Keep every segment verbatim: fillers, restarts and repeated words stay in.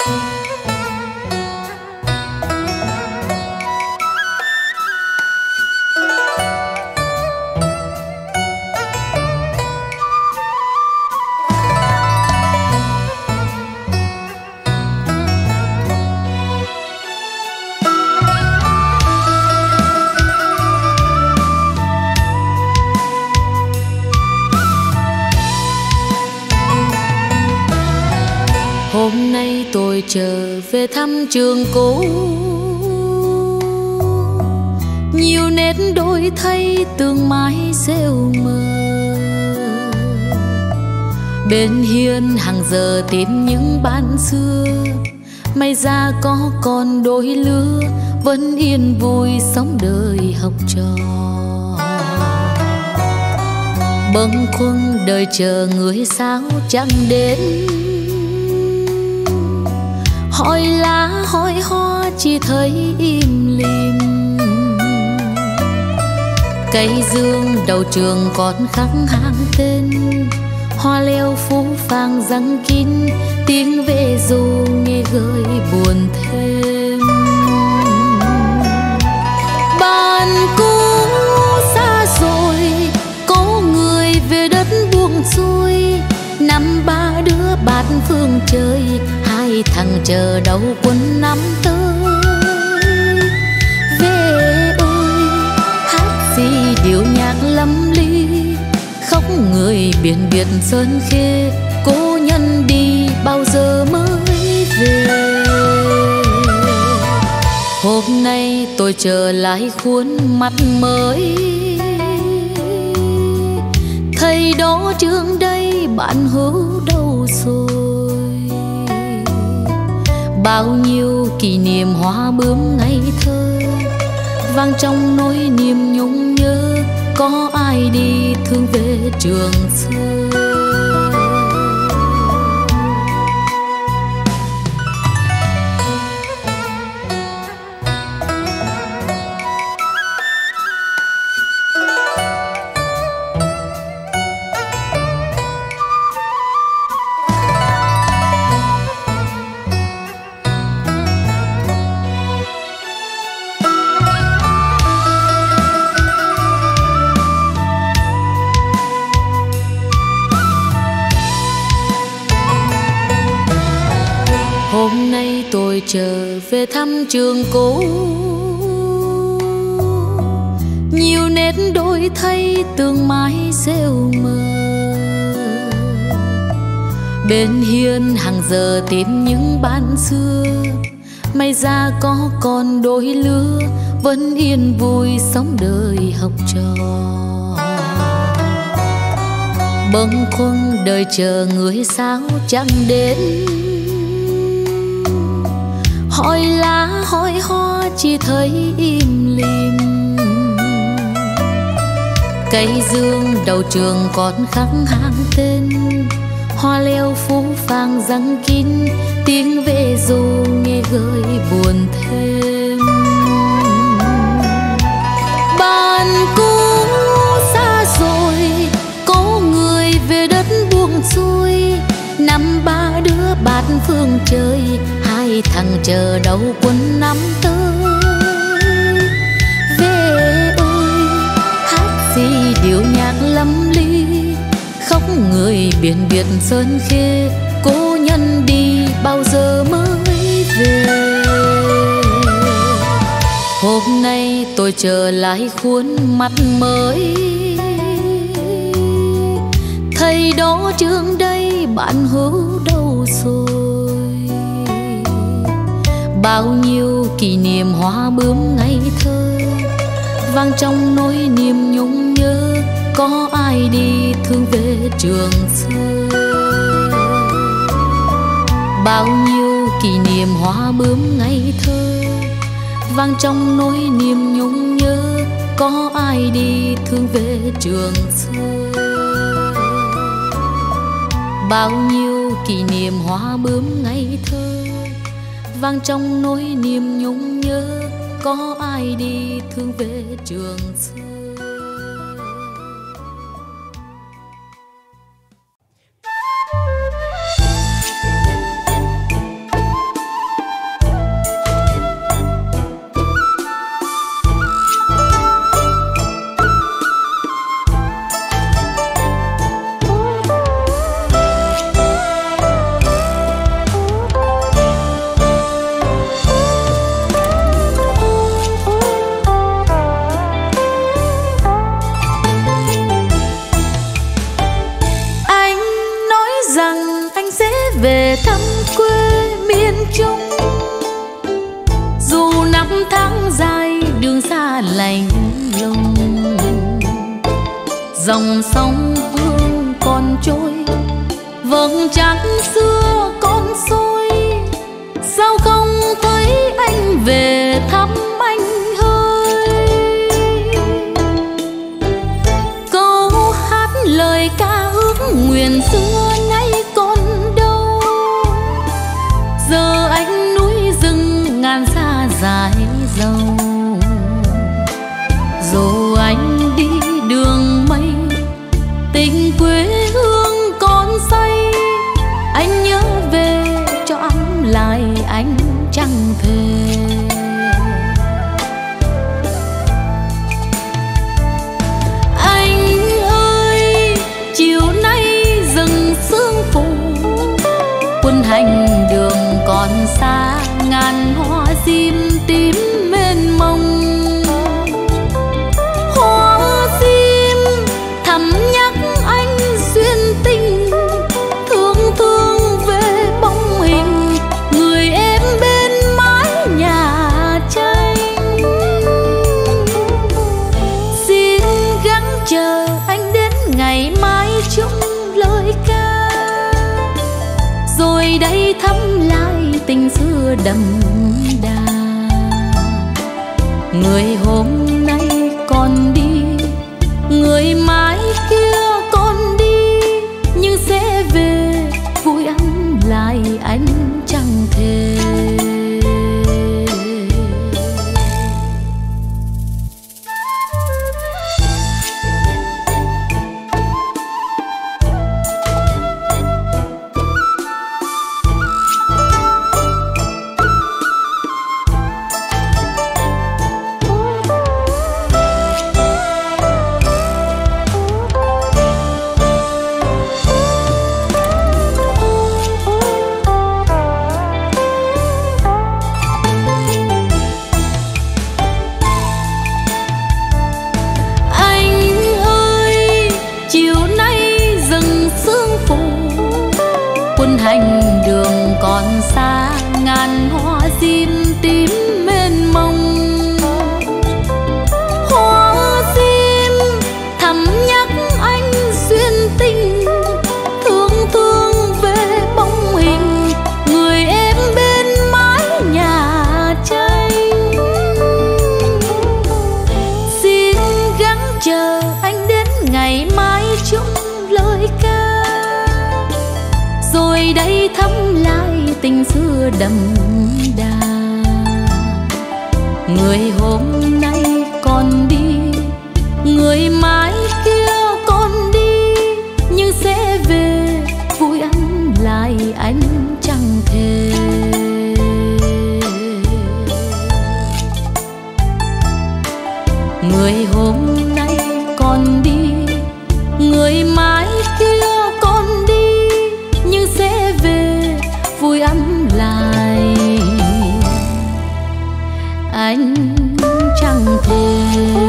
Hôm nay tôi trở về thăm trường cũ, nhiều nét đổi thay tường mái rêu mờ. Bên hiên hàng giờ tìm những bạn xưa, may ra có con đôi lứa vẫn yên vui sống đời học trò. Bâng khuâng đời chờ người sao chẳng đến, hỏi lá hỏi hoa chỉ thấy im lìm. Cây dương đầu trường còn khắc hàng tên, hoa leo phố phàng răng kín, tiếng về dù nghe gợi buồn thêm. Bạn cũ xa rồi, có người về đất buông xuôi, năm ba đứa bát phương trời, hai thằng chờ đầu quân năm tới. Về ơi hát gì điệu nhạc lâm ly, khóc người biển biệt sơn khê, cố nhân đi bao giờ mới về. Hôm nay tôi trở lại khuôn mặt mới, thầy đó trường đây bạn hữu đâu rồi. Bao nhiêu kỷ niệm hoa bướm ngây thơ, vang trong nỗi niềm nhung nhớ, có ai đi thương về trường xưa. Hôm nay tôi trở về thăm trường cũ, nhiều nét đổi thay tường mái rêu mờ. Bên hiên hàng giờ tìm những bạn xưa, may ra có con đôi lứa vẫn yên vui sống đời học trò. Bâng khuâng đời chờ người sao chẳng đến, hỏi lá hỏi hoa chỉ thấy im lìm. Cây dương đầu trường còn khắc hàng tên, hoa leo phố phàng răng kín, tiếng về dù nghe gợi buồn thêm. Bạn cũ xa rồi, có người về đất buông xuôi, năm ba đứa bát phương trời, hai thằng chờ đầu quân năm tới. Về ơi hát gì điệu nhạc lâm ly, khóc người biển biệt sơn khê, cố nhân đi bao giờ mới về. Hôm nay tôi trở lại khuôn mặt mới, thầy đó trường đây bạn hữu đâu rồi. Bao nhiêu kỷ niệm hoa bướm ngây thơ, vang trong nỗi niềm nhung nhớ, có ai đi thương về trường xưa. Bao nhiêu kỷ niệm hoa bướm ngây thơ, vang trong nỗi niềm nhung nhớ, có ai đi thương về trường xưa. Bao nhiêu kỷ niệm hoa bướm ngây thơ, vang trong nỗi niềm nhung nhớ, có ai đi thương về trường xưa. quê miền Trung. Dù năm tháng dài đường xa lạnh lùng, dòng sông Hương còn trôi, vầng trăng xưa còn soi. Sao không thấy anh về thăm anh ơi? Câu hát lời ca ước nguyện xưa nay còn đâu? Giờ anh núi rừng ngàn xa dài dầu. Dù anh đi đường mây, tình quê hương còn say. Anh nhớ về cho ấm lại anh chẳng thề. Anh ơi, chiều nay rừng sương phủ, quân hành đường còn xa, ngàn hoa sim tím mênh mông. Hoa sim thầm nhắc anh duyên tình, thương thương về bóng hình người em bên mái nhà tranh. Xin gắng chờ anh đến ngày mai chung lời ca, rồi đây thăm lại tình xưa đậm đà. Người hôm nay còn đi, người mai kia còn đi, nhưng sẽ về vui ăn lại anh chẳng thề. Hành đường còn xa, ngàn hoa sim tím mênh mông. Hoa sim thầm nhắc anh duyên tình, thương thương về bóng hình người em bên mái nhà tranh. Xin gắng chờ anh đến ngày mai chung lời ca, rồi đây thăm lại tình xưa đậm đà. Người hôm nay còn đi, người mai kia còn đi, nhưng sẽ về vui ăn lại anh chẳng thề. Người hôm nay còn đi, người mai kia còn đi, nhưng sẽ về vui ấm lại anh chẳng thề.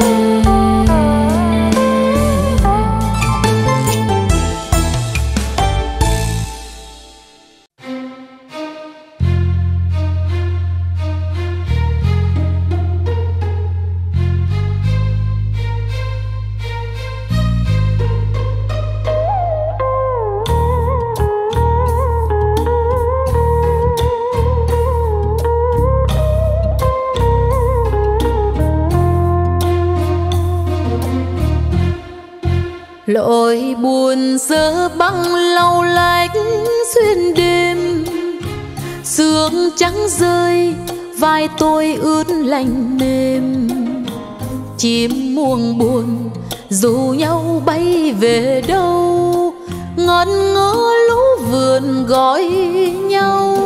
Lội buồn dơ băng lau lách xuyên đêm, sương trắng rơi vai tôi ướt lạnh mềm. Chim muông buồn rủ nhau bay về đâu, ngẩn ngơ lũ vườn gọi nhau.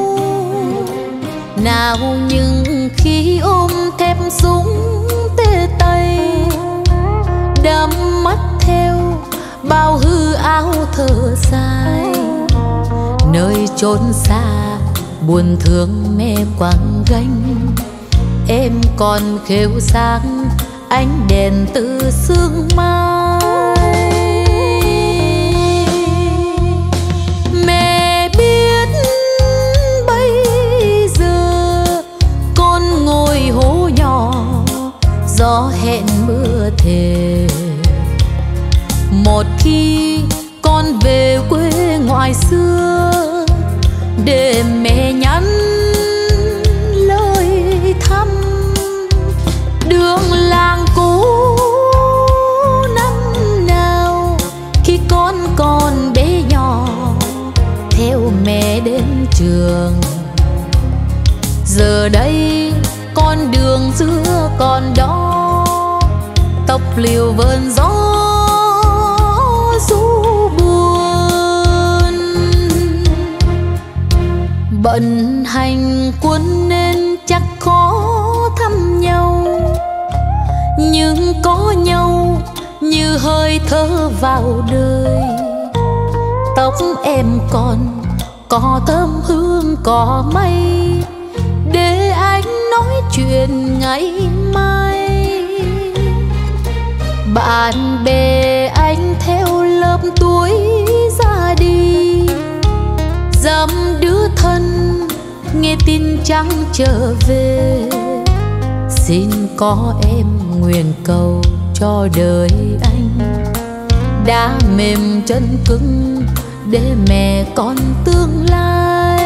Nào nhưng khi ôm thép súng tê tay, đắm mắt theo bao hư áo thở dài. Nơi chốn xa buồn thương mẹ quàng gánh, em còn khêu sáng ánh đèn từ sương mai. Mẹ biết để mẹ nhắn lời thăm. Đường làng cũ năm nào khi con còn bé nhỏ theo mẹ đến trường. Giờ đây con đường xưa còn đó, tóc liều vơn gió ru buồn. Bận hành quân nên chắc khó thăm nhau, nhưng có nhau như hơi thở vào đời. Tóc em còn có thơm hương cỏ mây, để anh nói chuyện ngày mai. Bạn bè anh theo lớp tuổi ra đi, dăm đứa thân nghe tin chẳng trở về. Xin có em nguyện cầu cho đời anh đã mềm chân cứng để mẹ con tương lai.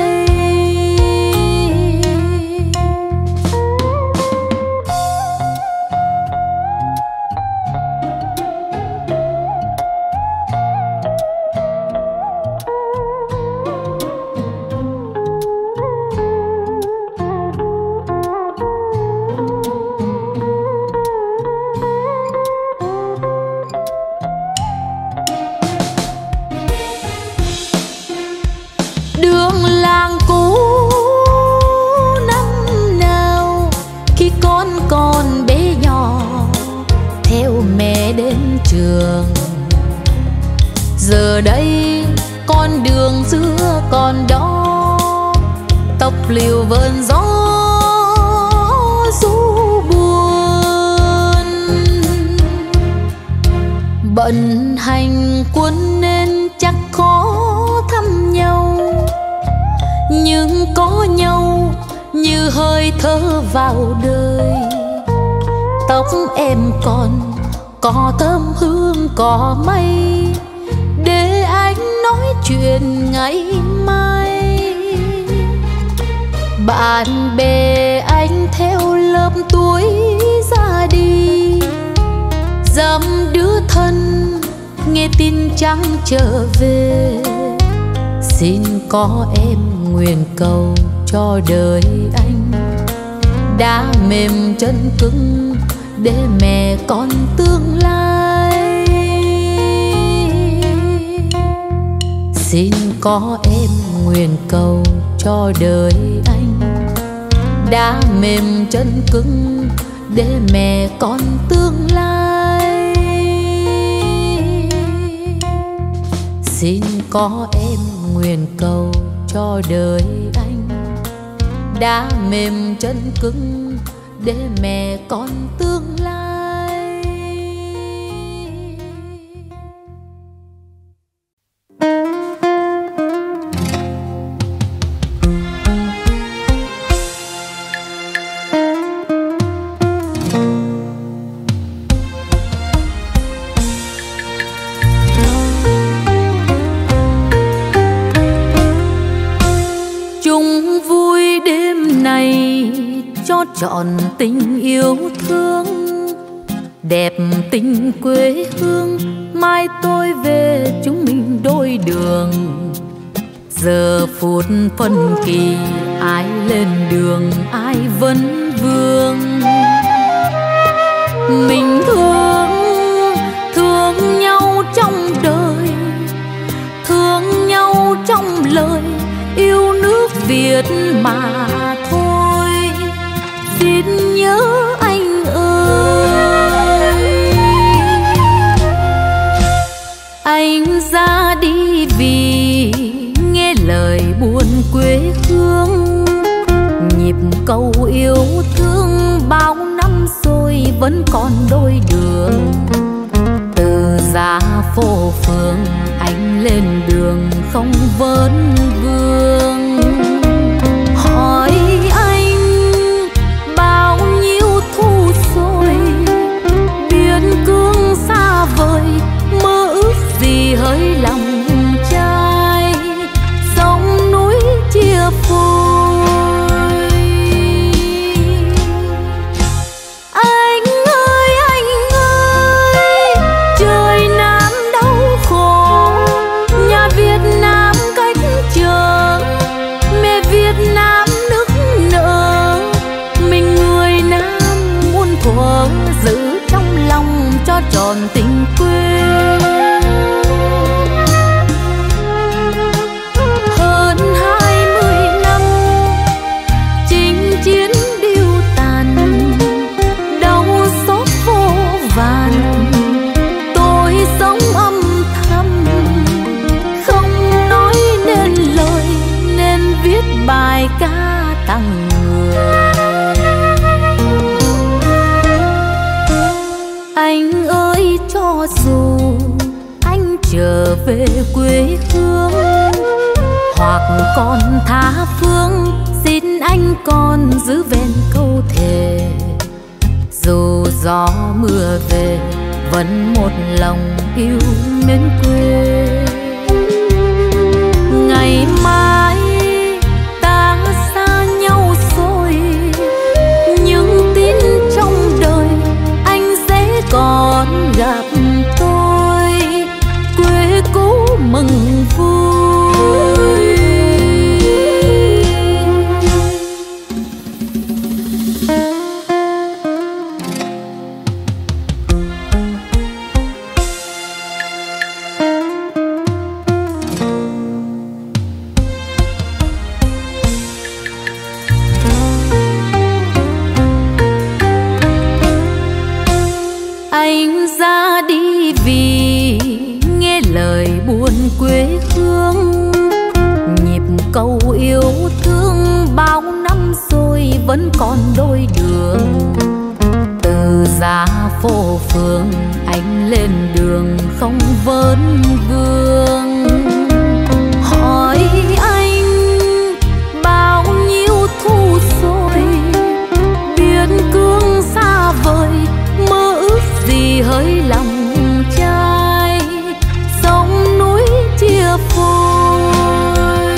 Đường làng cũ năm nào khi con còn bé nhỏ theo mẹ đến trường. Giờ đây con đường xưa còn đó, tóc liều vơn gió ru buồn. Bận hành quân nên chắc khó thăm nhau, nhưng có nhau như hơi thở vào đời. Tóc em còn có thơm hương cỏ mây, để anh nói chuyện ngày mai. Bạn bè anh theo lớp tuổi ra đi, dăm đứa thân nghe tin chẳng trở về. Xin có em nguyện cầu cho đời anh đã mềm chân cứng để mẹ con tương lai. Xin có em nguyện cầu cho đời anh đã mềm chân cứng để mẹ con tương lai. Xin có em nguyện cầu cho đời anh đã mềm chân cứng để mẹ con tương lai. Chọn tình yêu thương đẹp tình quê hương, mai tôi về chúng mình đôi đường. Giờ phút phân kỳ ai lên đường ai vấn vương. Mình thương thương nhau trong đời, thương nhau trong lời, yêu nước Việt mà thôi. Xin nhớ anh ơi, anh ra đi vì nghe lời buồn quê hương. Nhịp cầu yêu thương bao năm rồi vẫn còn đôi đường. Từ ra phố phường anh lên đường không vấn vương. Hỏi anh bao nhiêu thu rồi, biên cương xa vời, mơ ước gì hỡi lòng trai. Sông núi chia cho tròn tình quê. Hơn hai mươi năm chinh chiến điêu tàn, đau xót vô vàn, tôi sống âm thầm không nói nên lời, nên viết bài ca tặng người. Anh ơi, cho dù anh trở về quê hương hoặc còn tha phương, xin anh còn giữ vẹn câu thề. Dù gió mưa về vẫn một lòng yêu mến quê. Ngày mai ta xa nhau rồi, những tin trong đời anh sẽ còn gặp tôi. Quê cũ mừng vui. Anh ra đi vì nghe lời buồn quê hương, nhịp cầu yêu thương bao năm rồi vẫn còn đôi đường. Từ giá phố phường anh lên đường không vấn vương. Hỏi anh bao nhiêu thu rồi, biên cương xa vời, mơ ước gì hỡi lòng trai, sông núi chia phôi.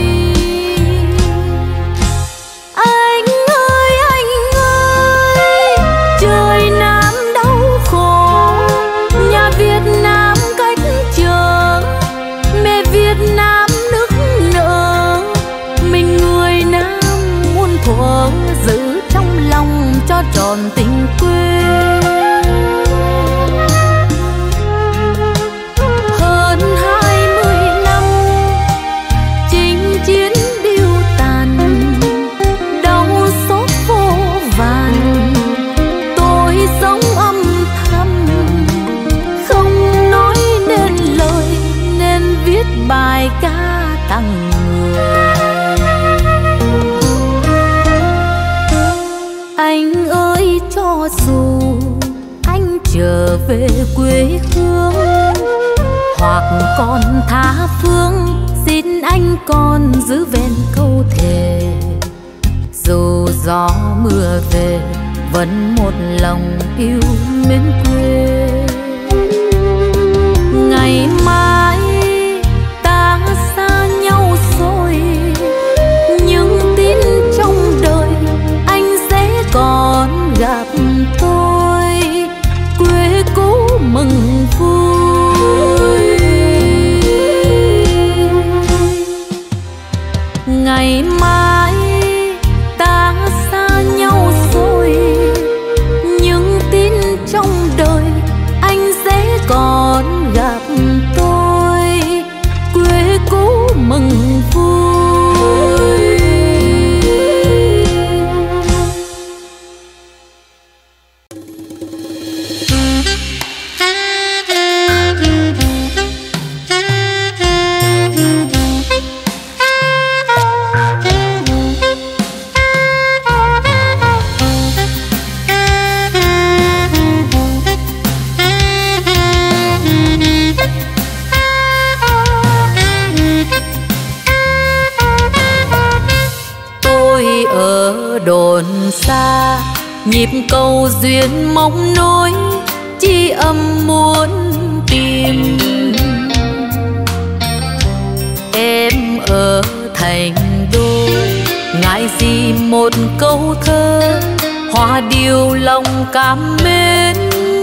Anh ơi, anh ơi, trời Nam đau khổ, nhà Việt Nam cách trở, mẹ Việt Nam nức nở. Mình người Nam muôn thuở giữ trong lòng cho tròn tình quê. Bài ca tặng người. Anh ơi, cho dù anh trở về quê hương hoặc còn tha phương, xin anh còn giữ vẹn câu thề. Dù gió mưa về vẫn một lòng yêu mến quê. Ngày mai xa nhau rồi, những tin trong đời anh sẽ còn gặp tôi. Quê cũ mừng vui. Ngày mai ta xa nhau rồi, những tin trong đời anh sẽ còn gặp tôi. Quê cũ mừng vui. Đồn xa nhịp cầu duyên mong nối, chi âm muốn tìm em ở thành đô. Ngại gì một câu thơ hòa điều lòng cảm mến.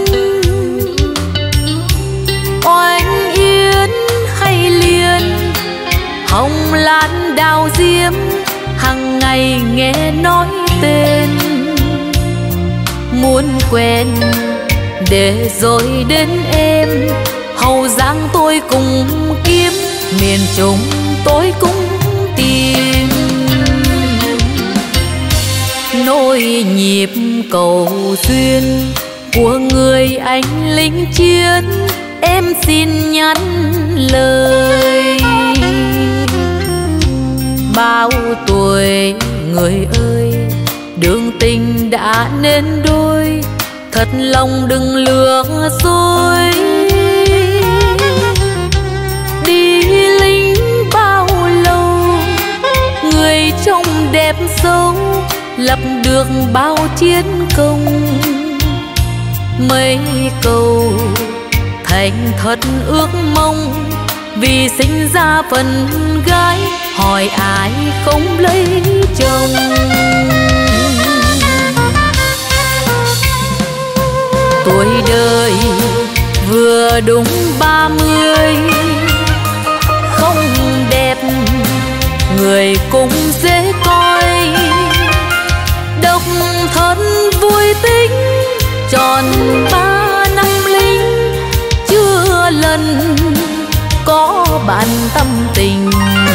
Oanh Yến hay Liên, hồng lan đào diễm, hằng ngày nghe nói tên. Muốn quen để rồi đến em. Hậu Giang tôi cùng kiếm, miền Trung tôi cũng tìm. Nối nhịp cầu duyên của người anh lính chiến, em xin nhắn lời. Bao tuổi người ơi, đường tình đã nên đôi, thật lòng đừng lừa dối. Đi lính bao lâu, người trông đẹp xấu, lập được bao chiến công. Mấy câu thành thật ước mong, vì sinh ra phần gái, hỏi ai không lấy chồng. Tuổi đời vừa đúng ba mươi, không đẹp người cũng dễ coi. Độc thân vui tính tròn ba năm lính, chưa lần có bạn tâm tình.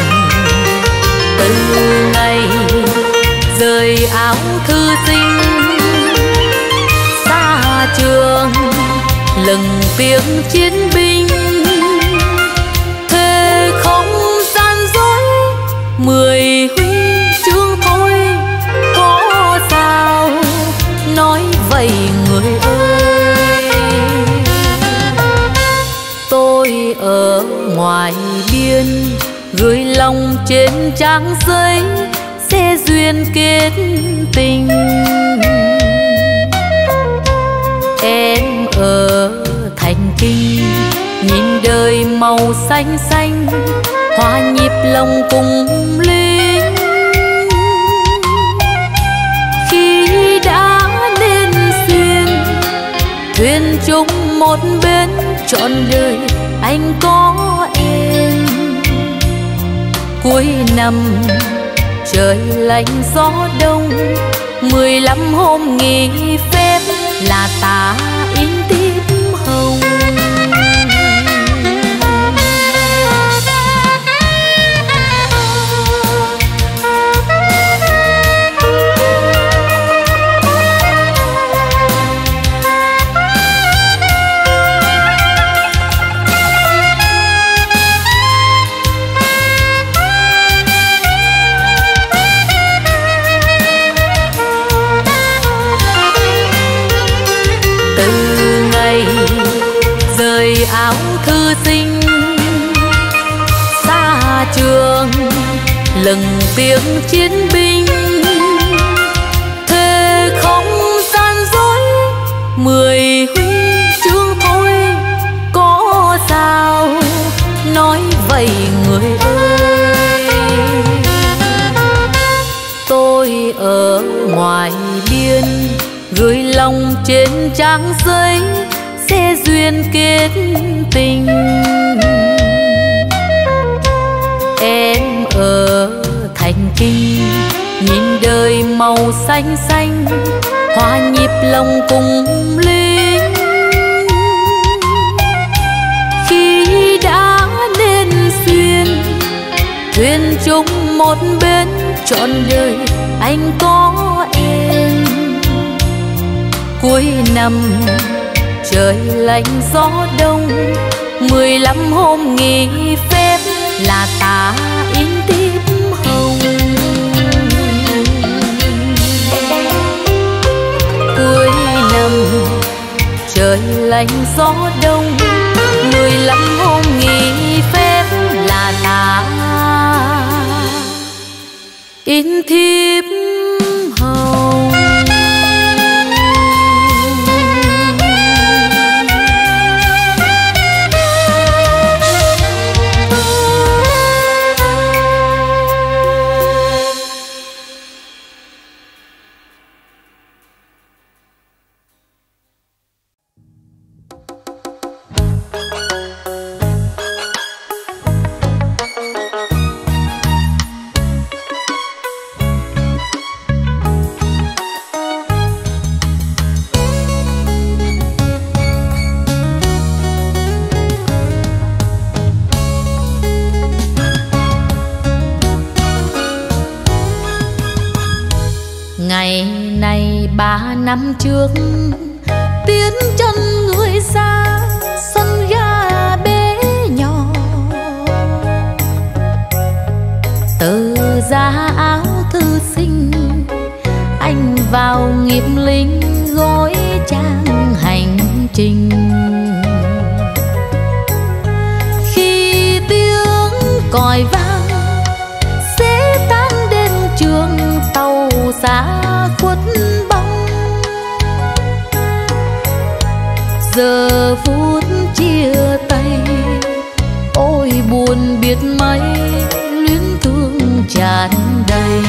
Từ ngày rời áo thư sinh, xa trường lừng tiếng chiến binh, thề không gian dối mười huy chương thôi. Có sao nói vậy người ơi, tôi ở ngoài biên gửi lòng trên trang giấy, sẽ duyên kết tình. Em ở thành kinh nhìn đời màu xanh xanh, hòa nhịp lòng cùng lính. Khi đã nên duyên thuyền chung một bên, trọn đời anh có em. Cuối năm trời lạnh gió đông, mười lăm hôm nghỉ phép là ta in tiếp hồng. Áo thư sinh xa trường lừng tiếng chiến binh, thề không gian dối mười huy chương thôi. Có sao nói vậy người ơi, tôi ở ngoài biên gửi lòng trên trang giấy, sẽ duyên kết tình. Em ở thành kinh nhìn đời màu xanh xanh, hòa nhịp lòng cùng lính. Khi đã nên duyên thuyền chung một bên, trọn đời anh có em. Cuối năm trời lạnh gió đông, mười lăm hôm nghỉ phép là ta in tiếp hồng. Cuối năm trời lạnh gió đông, mười lăm hôm nghỉ phép là ta in thiếp hồng. Ngày này ba năm trước, tiến chân người xa sân ga bé nhỏ. Từ giá áo thư sinh, anh vào nghiệp lính gói trang hành trình. Khi tiếng còi vang sẽ tan đến trường tàu xa khuất bóng. Giờ phút chia tay ôi buồn biết mấy, luyến thương tràn đầy.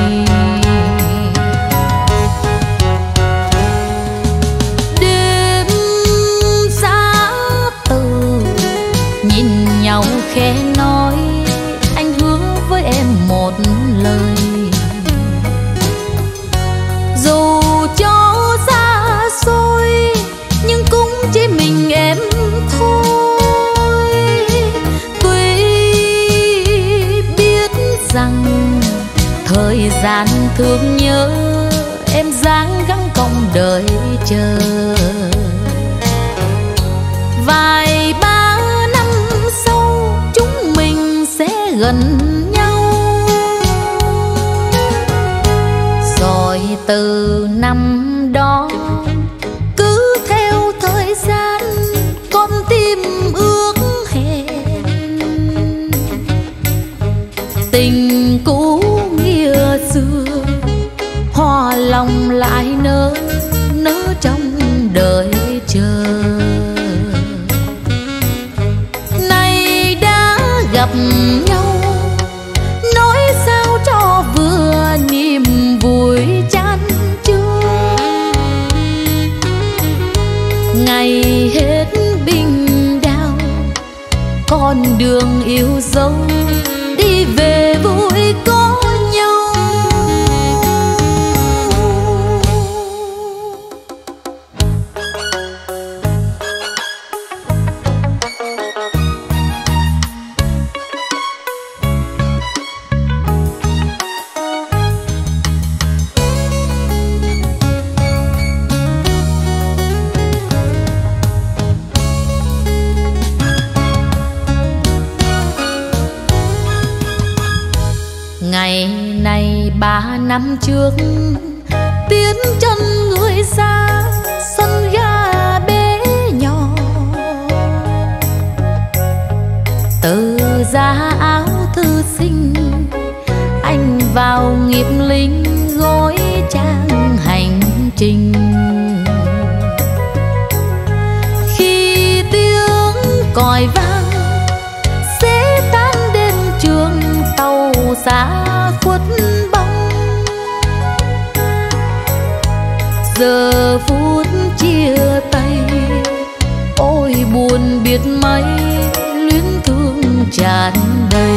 Đêm xa từ nhìn nhau khẽ nói, anh hứa với em một lời. Dù cho xa xôi nhưng cũng chỉ mình em thôi. Tuy biết rằng thời gian thương nhớ, em dáng gắng công đợi chờ. Vài ba năm sau chúng mình sẽ gần nhau. Rồi từ năm đó cứ theo thời gian con tim ước hẹn. Tình cũ nghĩa xưa hoa lòng lại nở, nở trong đời chờ. Nay đã gặp nhau, nói sao cho vừa niềm vui chan chứa. Ngày hết bình đao, con đường yêu dấu đi về vui có nhau. Ngày này ba năm trước, tiến chân người xa sân ga bé nhỏ. Từ giá áo thư sinh, anh vào nghiệp lính gói trang hành trình. Khi tiếng còi vang sẽ tan đến trường tàu xa khuất bóng. Giờ phút chia tay ôi buồn biết mấy, luyến thương tràn đầy.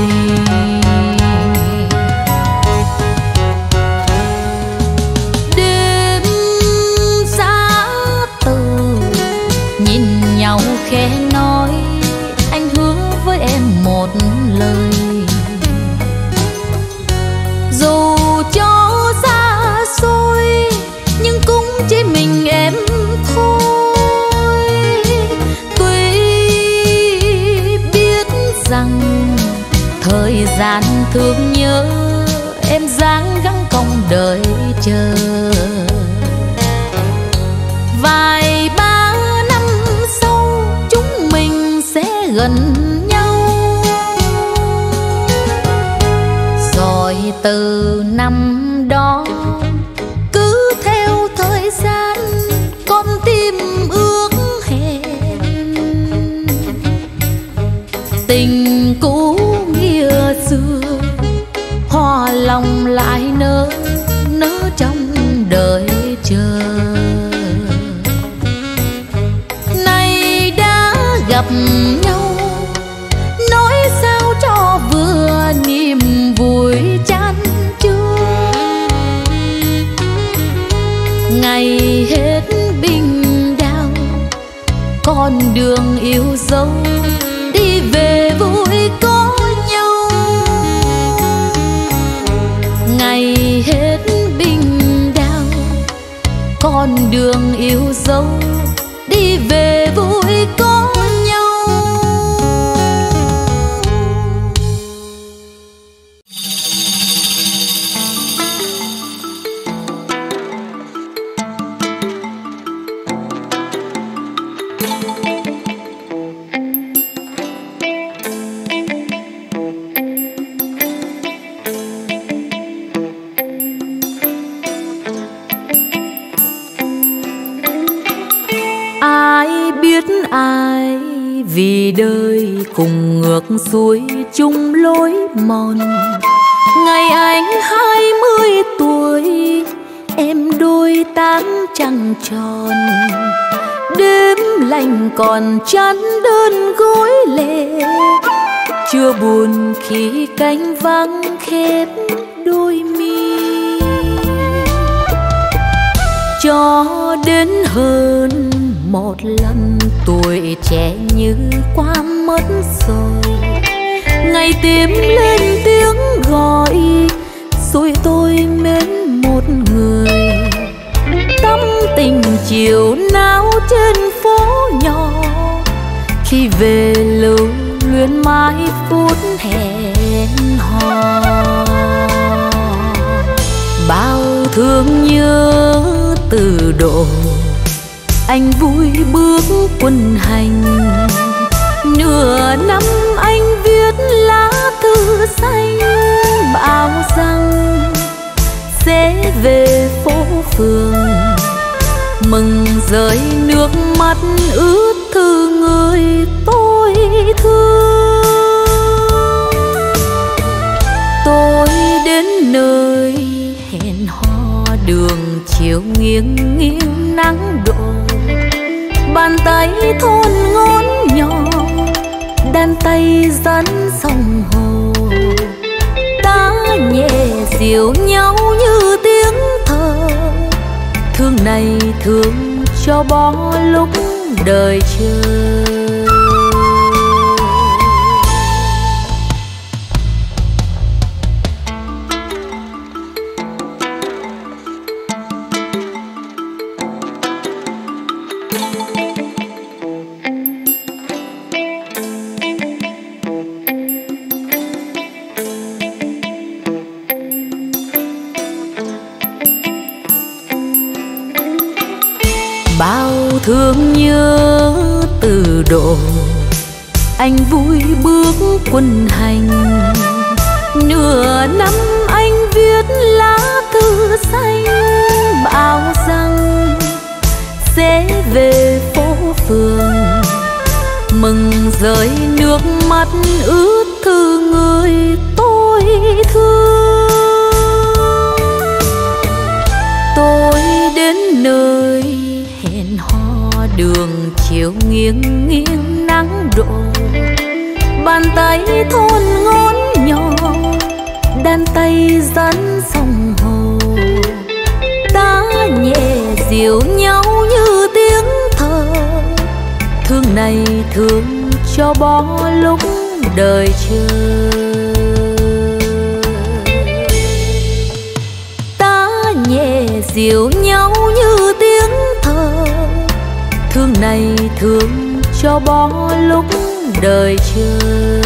Đêm xa từ nhìn nhau khẽ nói, anh hứa với em một lời. Dù cho xa xôi nhưng cũng chỉ mình em thôi. Tuy biết rằng thời gian thương nhớ, em dáng gắng công đợi chờ. Vài ba năm sau chúng mình sẽ gần nhau. Rồi từ năm đó cứ theo thời gian con tim ước hẹn. Tình cũ nghĩa xưa hoa lòng lại nở, nở trong đời chờ. Nay đã gặp nhau, nói sao cho vừa niềm vui chan chứa. Ngày hết bình đao, con đường yêu dấu đi về vui có nhau. Ngày hết bình đao, con đường yêu dấu đi về vui có nhau. Ai biết ai vì đời cùng ngược xuôi chung lối mòn. Ngày anh hai mươi tuổi, em đôi tám trăng tròn. Đêm lạnh còn chắn đơn gối lệ, chưa buồn khi cánh vắng khép đôi mi. Cho đến hơn một lần tuổi trẻ như qua mất rồi. Ngày tìm lên tiếng gọi, rồi tôi mến một người. Tâm tình chiều náo trên phố nhỏ, khi về lưu luyến mãi phút hẹn hò. Bao thương nhớ từ độ anh vui bước quân hành. Nửa năm anh viết lá thư xanh, bảo rằng sẽ về phố phường. Mừng rơi nước mắt ướt thư người tôi thương. Tôi đến nơi hẹn hò, đường chiều nghiêng nghiêng nắng đổ. Bàn tay thon ngón nhỏ, đan tay dẫn sông hồ. Ta nhẹ dịu nhau như tiếng thở, thương này thương cho bỏ lúc đời chờ. Bao thương nhớ từ độ anh vui bước quân hành. Nửa năm anh viết lá thư xanh, bảo rằng sẽ về phố phường. Mừng rơi nước mắt ướt thư người tôi thương. Tôi đến nơi hẹn hò, đường chiều nghiêng nghiêng nắng đổ. Bàn tay thon ngón nhỏ, đan tay dẫn sông hồ. Ta nhẹ dịu nhau như tiếng thở, thương này thương cho bỏ lúc đời chờ. Ta nhẹ dịu nhau như tiếng thở, thương này thương cho bỏ lúc đời chờ.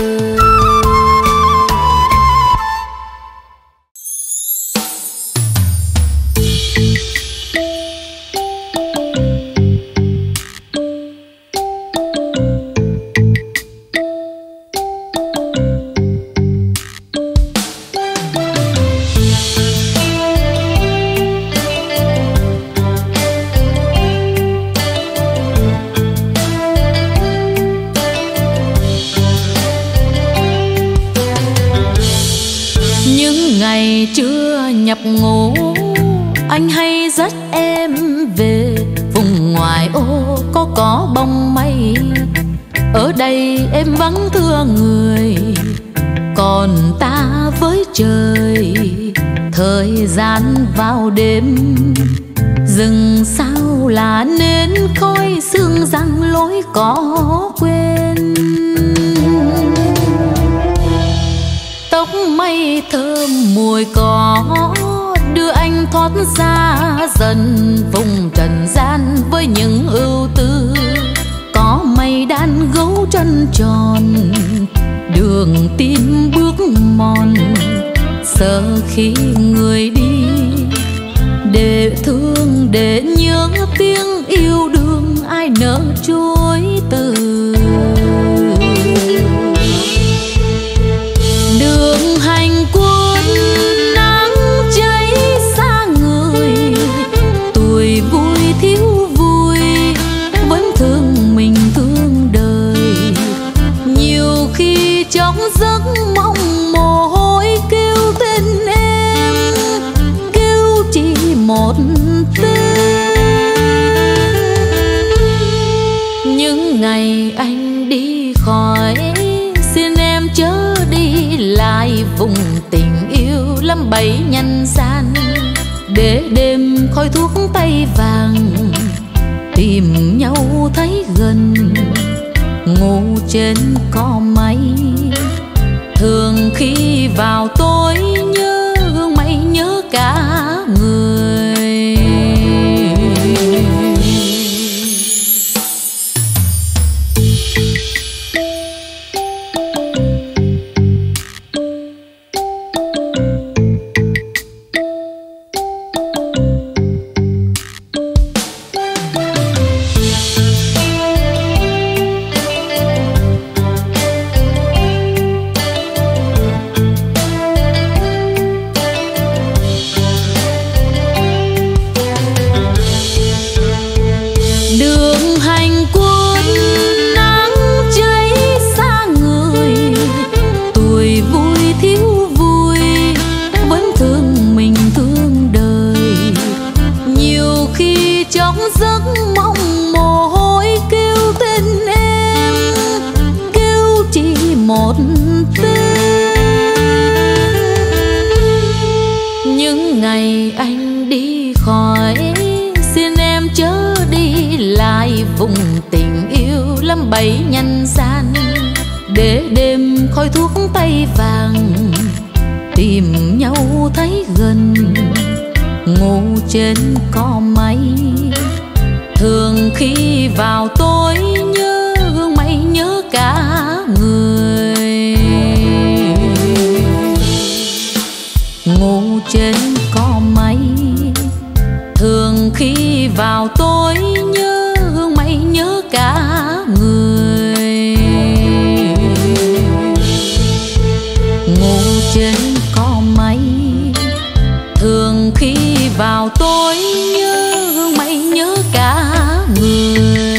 Ngày trưa nhập ngũ, anh hay dắt em về vùng ngoài ô có cỏ bông mây. Ở đây em vắng thương người, còn ta với trời. Thời gian vào đêm, rừng sao là nên khói sương răng lối có quên. Tóc mây thơm mùi cỏ đưa anh thoát ra dần vùng trần gian với những ưu tư. Có mây đan gấu chân tròn, đường tin bước mòn, sợ khi người đi để thương để nhớ tiếng yêu đương ai nỡ chối từ. Đường hành quân nắng cháy xa người, tuổi vui thiếu vui vẫn thương mình thương đời. Nhiều khi trong giấc mong mồ hôi kêu tên em, kêu chỉ một tên. Những ngày anh đi khỏi xin em chớ đi lại vùng tình yêu lắm bẫy nhân gian, để đêm khói thuốc tay vàng tìm nhau thấy gần. Ngủ trên có mây thường khi vào tối nhớ hương mây nhớ cả người. Bẫy nhân gian để đêm khói thuốc tay vàng tìm nhau thấy gần. Ngủ trên có mây thường khi vào tối nhớ hương mây nhớ cả người. Ngủ trên có mây thường khi vào tối nhớ hương mây nhớ cả người. Ngủ trên có mây thường khi vào tối nhớ hương mây nhớ cả người.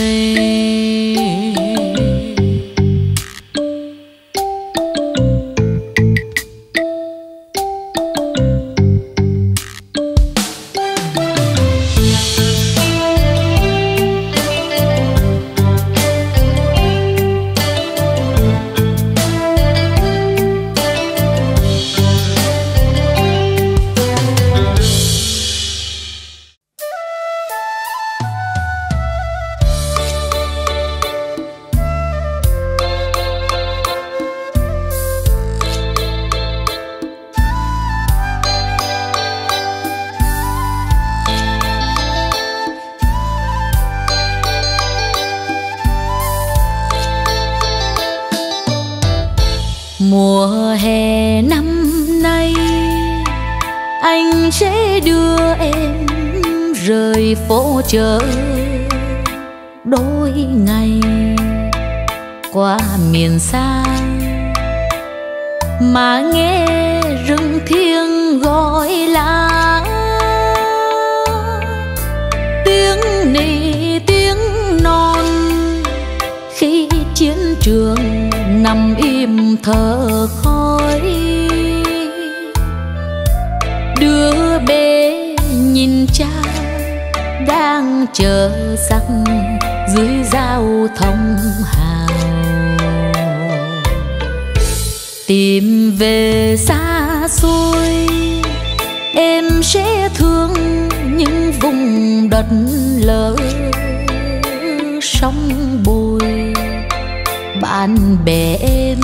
Mùa hè năm nay anh sẽ đưa em rời phố chợ đôi ngày qua miền xa, mà nghe rừng thiêng gọi là tiếng nỉ tiếng non khi chiến trường nằm im thở khói. Đứa bé nhìn cha đang chờ sắc dưới giao thông hào, tìm về xa xôi em sẽ thương những vùng đất lỡ sóng bồi. Bạn bè em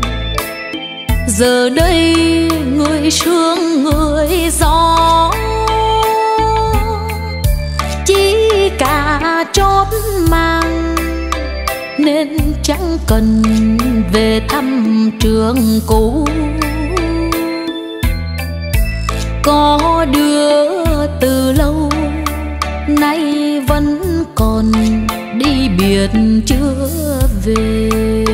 giờ đây người sương người gió, cần về thăm trường cũ. Có đứa từ lâu nay vẫn còn đi biệt chưa về.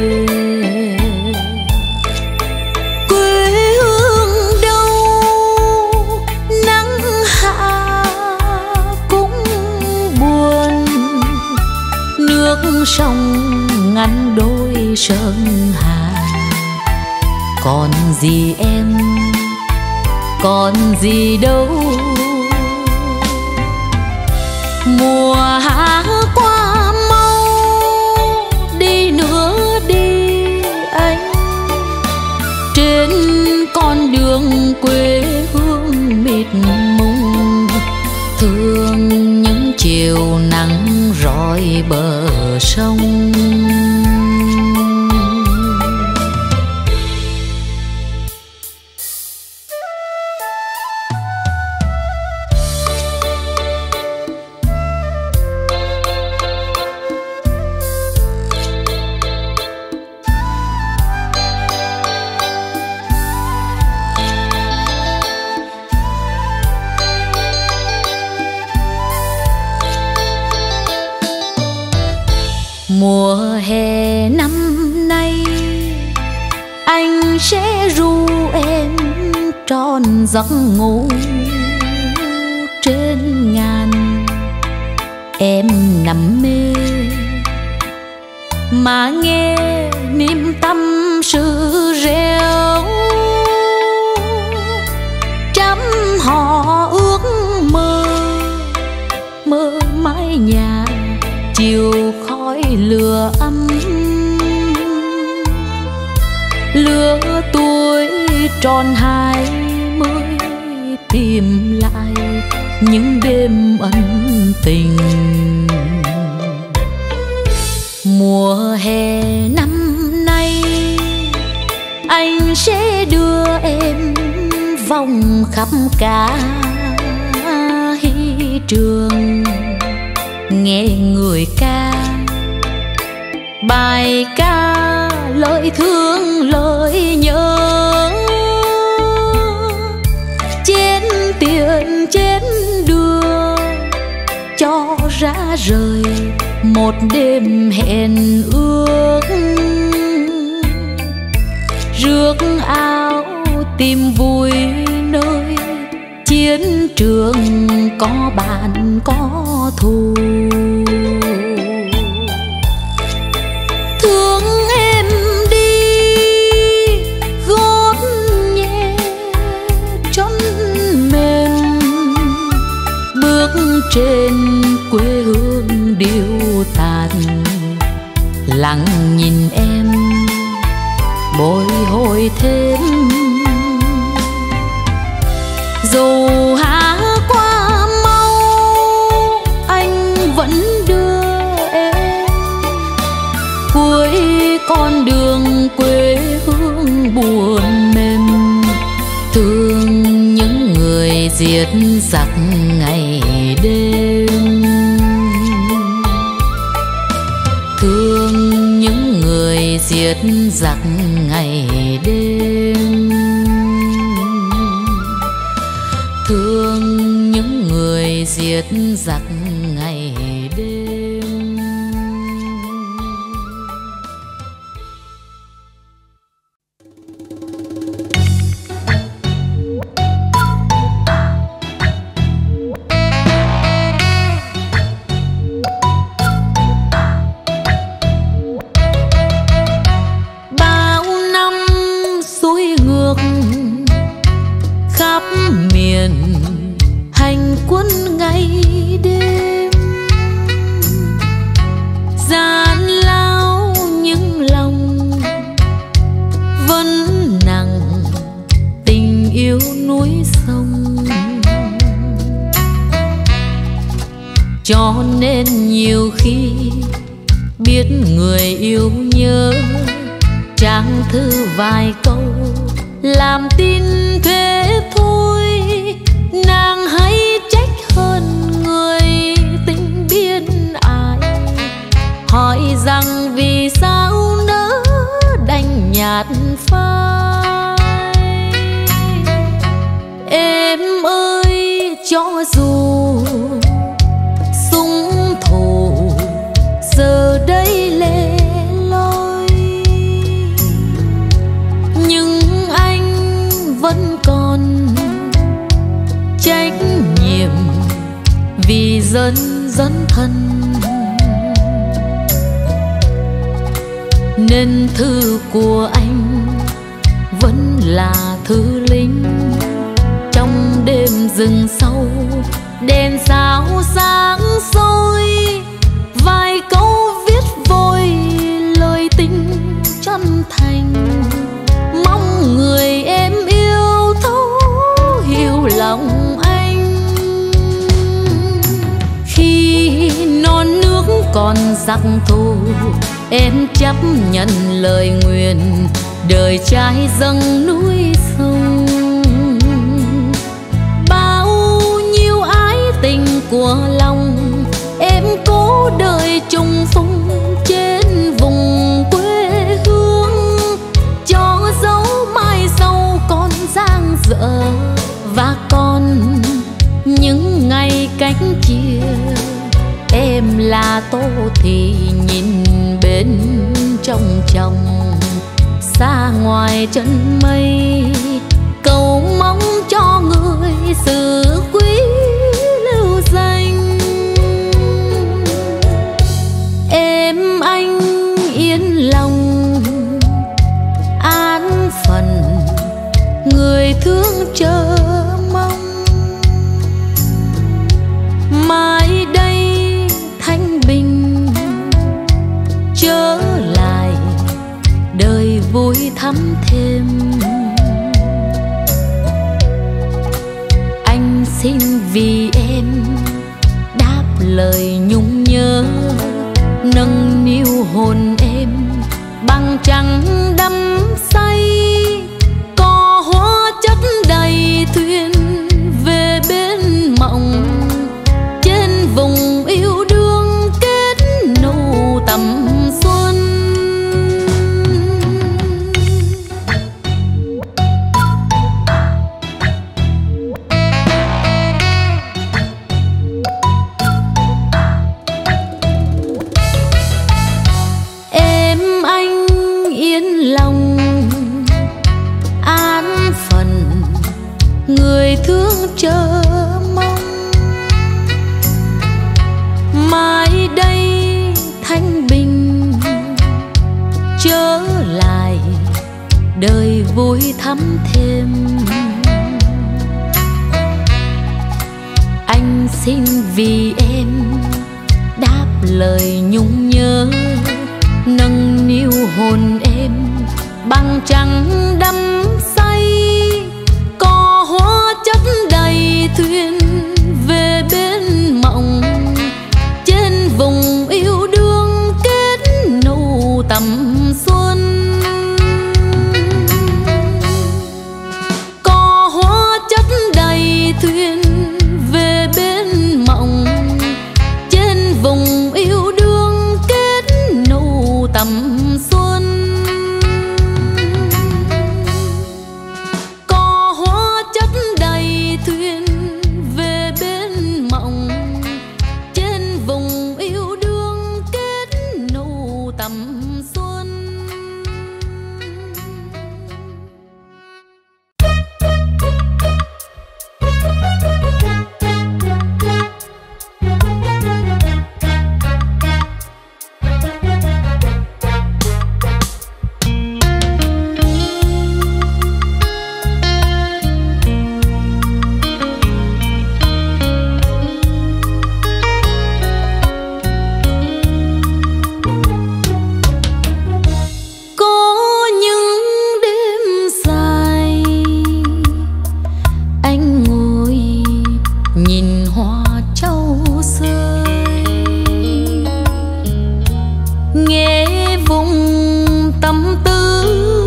Quê hương đâu nắng hạ cũng buồn, nước sông ngăn đôi sơn hà. Còn gì em, còn gì đâu. Mùa hạ qua mau, đi nữa đi anh. Trên con đường quê hương mịt mùng, thương những chiều nắng rọi bờ sông. Mùa hè năm nay anh sẽ ru em tròn giấc ngủ trên ngàn. Em nằm mê mà nghe niềm tâm sự reo, trăm họ ước mơ mơ mái nhà chiều khói lửa ấm. Lứa tuổi tròn hai mươi tìm lại những đêm ân tình. Mùa hè năm nay anh sẽ đưa em vòng khắp cả hy trường, nghe người ca bài ca lời thương lời nhớ. Trên tiền trên đường cho ra rời một đêm hẹn ước. Rước áo tìm vui nơi chiến trường, có bạn có thù. Thương em đi gót nhẹ chân mềm, bước trên quê hương điêu tàn. Lặng nhìn em bồi hồi thêm. Dù hạ qua mau anh vẫn đưa em cuối con đường quê hương buồn mềm. Thương những người diệt giặc ngày đêm, thương những người diệt giặc ngày đêm, thương những người diệt giặc ngày đêm. Bao năm xuôi ngược khắp miền hành quân ngày đêm, gian lao những lòng vẫn nặng tình yêu núi sông. Cho nên nhiều khi biết người yêu nhớ, trang thư vài câu làm tin thế thôi. Nàng hay trách hơn người tình biên ai, hỏi rằng vì sao nỡ cho dù súng thù giờ đây lẻ loi, nhưng anh vẫn còn trách nhiệm vì dân dân thân, nên thư của anh vẫn là thư lính trong đêm rừng sâu, đèn sao sáng soi vài câu viết vội lời tình chân thành, mong người em yêu thấu hiểu lòng anh. Khi non nước còn giặc thù, em chấp nhận lời nguyền đời trai dâng núi sông. Bao nhiêu ái tình của lòng em cố đợi trùng phùng trên vùng quê hương, cho dấu mai sau còn dang dở và còn những ngày cách chia. Em là Tô Thị nhìn bên trong trong xa ngoài chân mây, cầu mong cho người sự quý lưu danh. Em anh yên lòng an phận, người thương chờ mong mai đây thanh bình trở lại, đời vui thắm thêm. Anh xin vì em đáp lời nhung nhớ, nâng niu hồn em bằng trăng đắm say, có hóa chất đầy thuyền về bên mộng, trên vùng yêu đương kết nụ tầm xuân. Em anh yên lòng an phận, người thương chờ mong mai đây thanh bình trở lại, đời vui thắm thêm. Anh xin vì em đáp lời nhung nhớ, nâng niu hồn em bằng trăng đắm say, có hóa chất đầy thuyền về bên mộng, trên vùng yêu đương kết nụ tầm xuân. Có hóa chất đầy thuyền về bên mộng, trên vùng yêu đương kết nụ tầm xuân. Có hóa chất đầy thuyền về bên mộng, trên vùng yêu đương kết nụ tầm xuân. Có những đêm dài anh ngồi nhìn hoa trâu rơi, nghe vùng tâm tư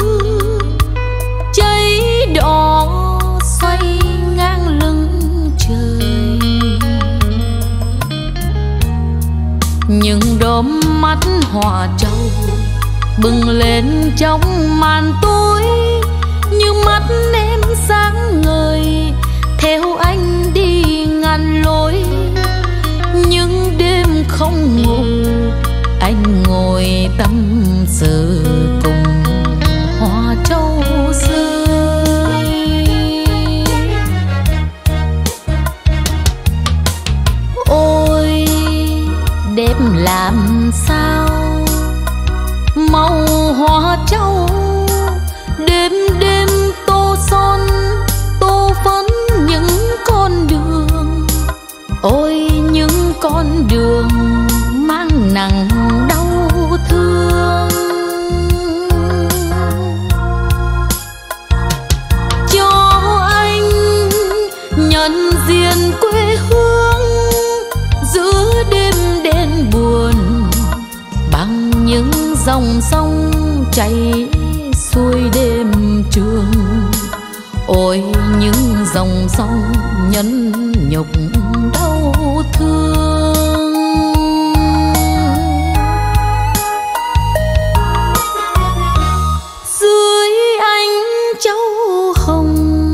cháy đỏ xoay ngang lưng trời. Những đốm mắt hoa trâu bừng lên trong màn tối, như mắt em sáng ngời theo anh đi ngang đẹp làm sao màu hoa trâu, đêm đêm tô son tô phấn những con đường. Ôi những con đường mang nặng đau thương, cho anh nhận diện quê hương giữa đêm đen buồn bằng những dòng sông chảy xuôi đêm trường. Ôi những dòng sông nhẫn nhục đau thương, dưới ánh châu hồng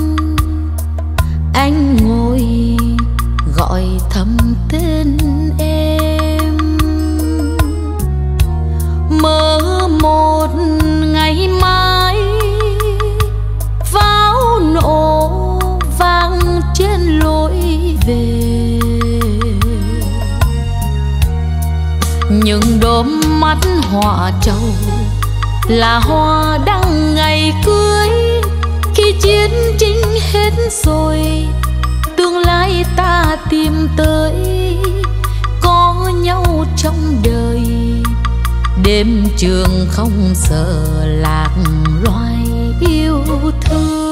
anh ngồi gọi thầm tên em. Mơ một ngày mai pháo nổ vang trên lối về, những đốm mắt hoa trầu là hoa đăng ngày cưới. Khi chiến tranh hết rồi tương lai ta tìm tới, có nhau trong đời đêm trường không sợ lạc loài yêu thương.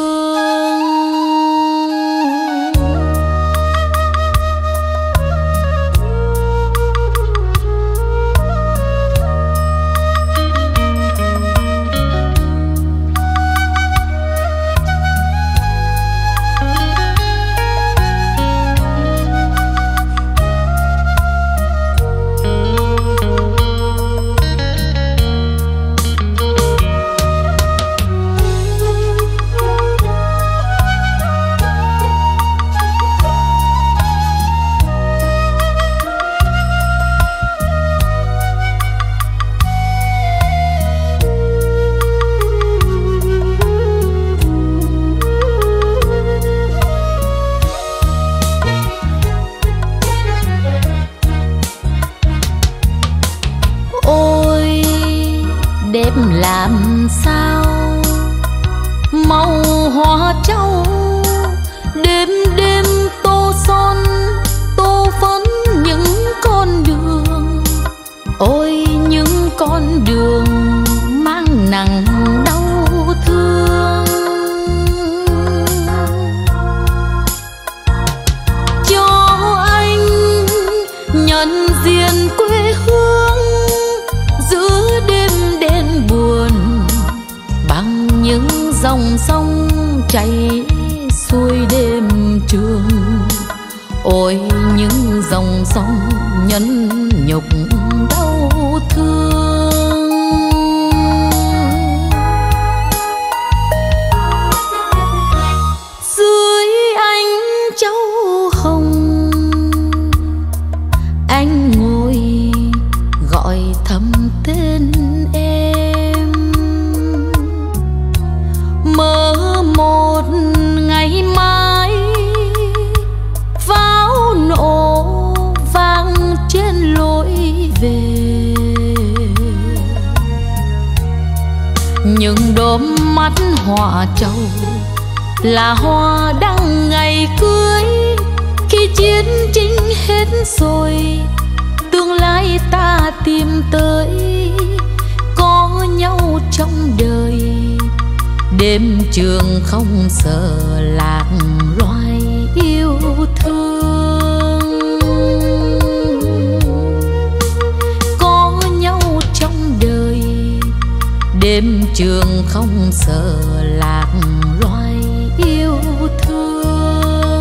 Làm sao màu hoa trâu, đêm đêm tô son tô phấn những con đường. Ôi những con đường mang nặng đau thương, cho anh nhận diện quê hương giữa đêm đen buồn bằng những dòng sông chảy xuôi đêm trường. Ôi những dòng sông nhẫn nhục đau thương, dưới ánh châu hồng anh ngồi gọi thầm tên em. Mơ một ngày mai pháo nổ vang trên lối về, những đốm mắt hoa trầu là hoa đăng ngày cưới. Khi chiến tranh hết rồi tương lai ta tìm tới, có nhau trong đời đêm trường không sợ lạc loài yêu thương. Có nhau trong đời đêm trường không sợ lạc loài yêu thương.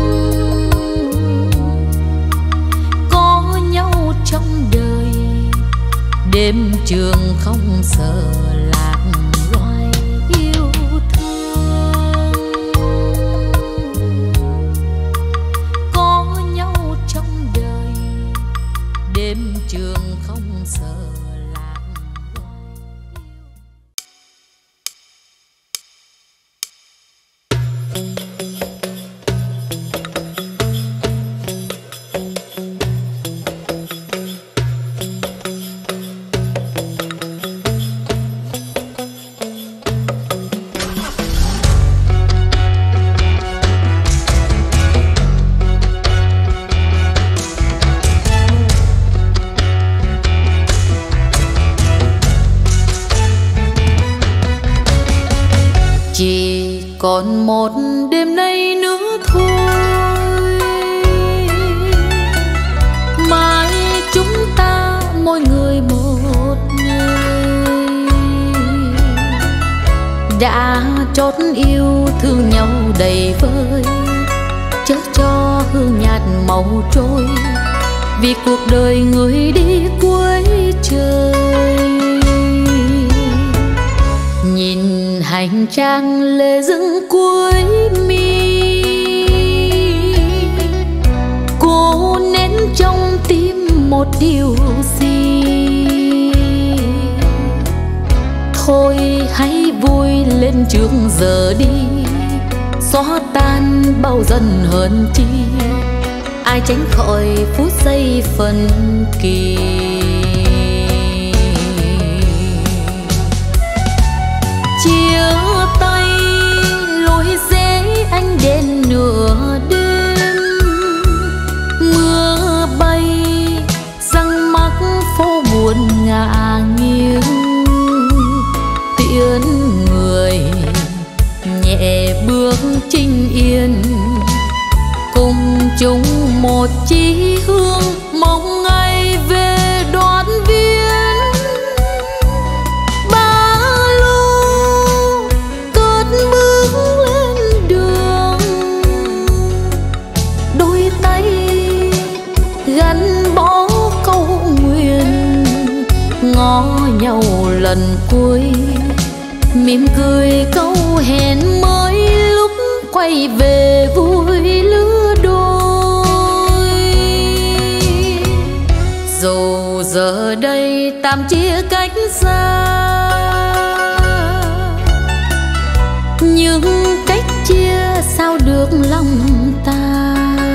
Có nhau trong đời đêm trường không sợ lạc loài yêu thương. Có nhau trong đời đêm trường không sợ lạc loài yêu. còn một đêm nay nữa thôi, mai chúng ta mỗi người một nơi. Đã chót yêu thương nhau đầy vơi, chớ cho hương nhạt màu trôi, vì cuộc đời người đi cuối trời. Nhìn hành trang lệ dâng cuối mi, cô nén trong tim một điều gì. Thôi hãy vui lên trước giờ đi, xóa tan bao dần hờn chi, ai tránh khỏi phút giây phân kỳ. Chia tay lối dễ anh đến nửa đêm, mưa bay răng mắc phố buồn ngả nghiêng. Tiễn người nhẹ bước chinh yên, cùng chung một chí hướng mong ngày về đoàn viên. Ba lô cất bước lên đường, đôi tay gắn bó câu nguyện, ngó nhau lần cuối mỉm cười câu hẹn mới lúc quay về vui lứa đôi. Dù giờ đây tạm chia cách xa, nhưng cách chia sao được lòng ta.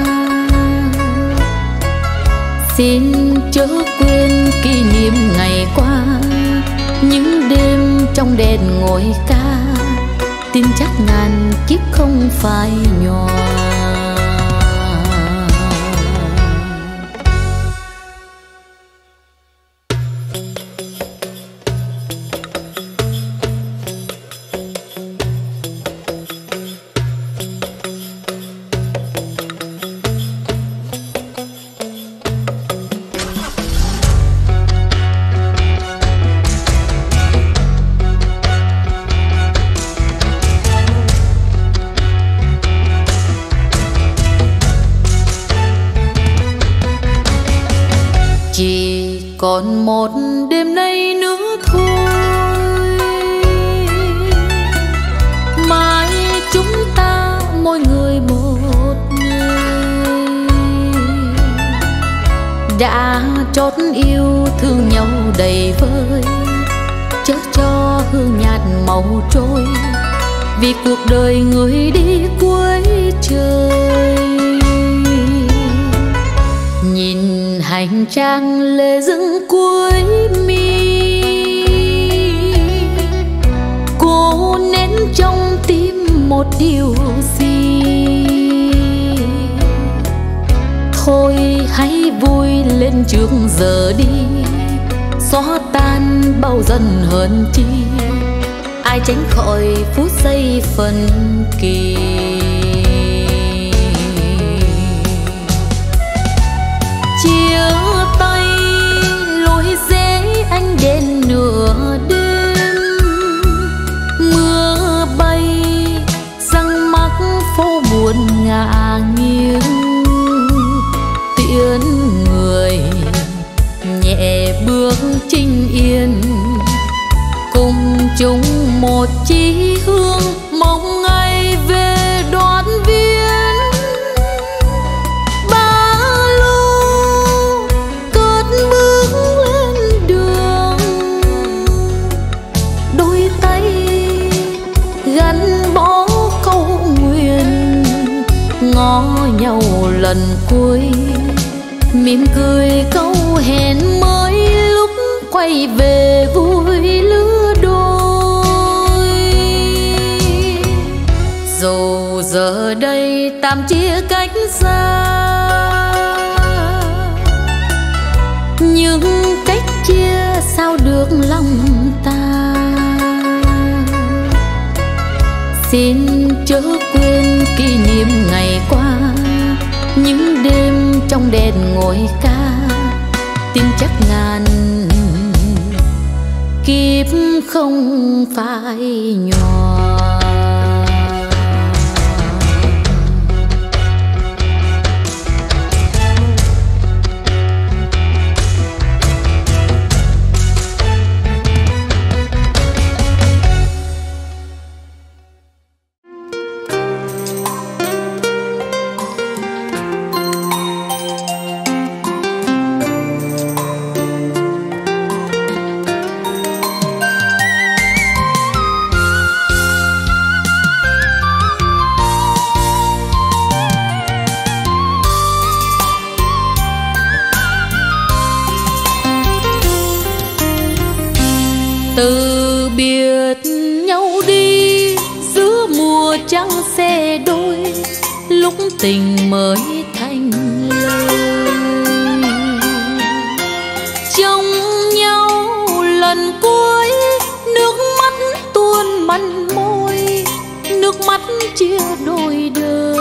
Xin chớ quên kỷ niệm ngày qua, những đêm trong đèn ngồi ca, tin chắc ngàn kiếp không phải nhòa. Còn một đêm nay nữa thôi, mai chúng ta mỗi người một nơi. Đã chót yêu thương nhau đầy vơi, chớ cho hương nhạt màu trôi, vì cuộc đời người đi cuối trời. Nhìn hành trang lệ dâng cuối mi, cô nén trong tim một điều gì. Thôi hãy vui lên trước giờ đi, xóa tan bao dần hờn chi, ai tránh khỏi phút giây phân kỳ. Chia tay lối dễ anh đến nửa đêm, mưa bay răng mắc phố buồn ngả nghiêng. Tiễn người nhẹ bước chinh yên, cùng chung một chí hướng mong ngày về đoàn viên. Ngó nhau lần cuối mỉm cười câu hẹn mới lúc quay về vui lứa đôi. Dù giờ đây tạm chia cách xa, nhưng cách chia sao được lòng ta. Xin chớ quên kỷ niệm ngày qua, những đêm trong đèn ngồi ca, tin chắc ngàn kiếp không phải nhòa. Từ biệt nhau đi giữa mùa trăng xe đôi, lúc tình mới thành lời. Trông nhau lần cuối, nước mắt tuôn mặn môi, nước mắt chia đôi đời.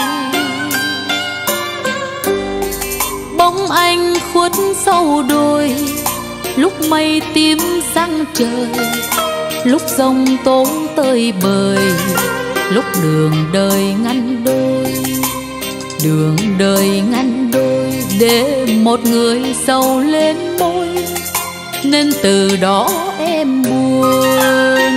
Bóng anh khuất sau đồi, lúc mây tím sang trời, lúc giông tố tơi bời, lúc đường đời ngăn đôi, đường đời ngăn đôi để một người sầu lên môi, nên từ đó em buồn.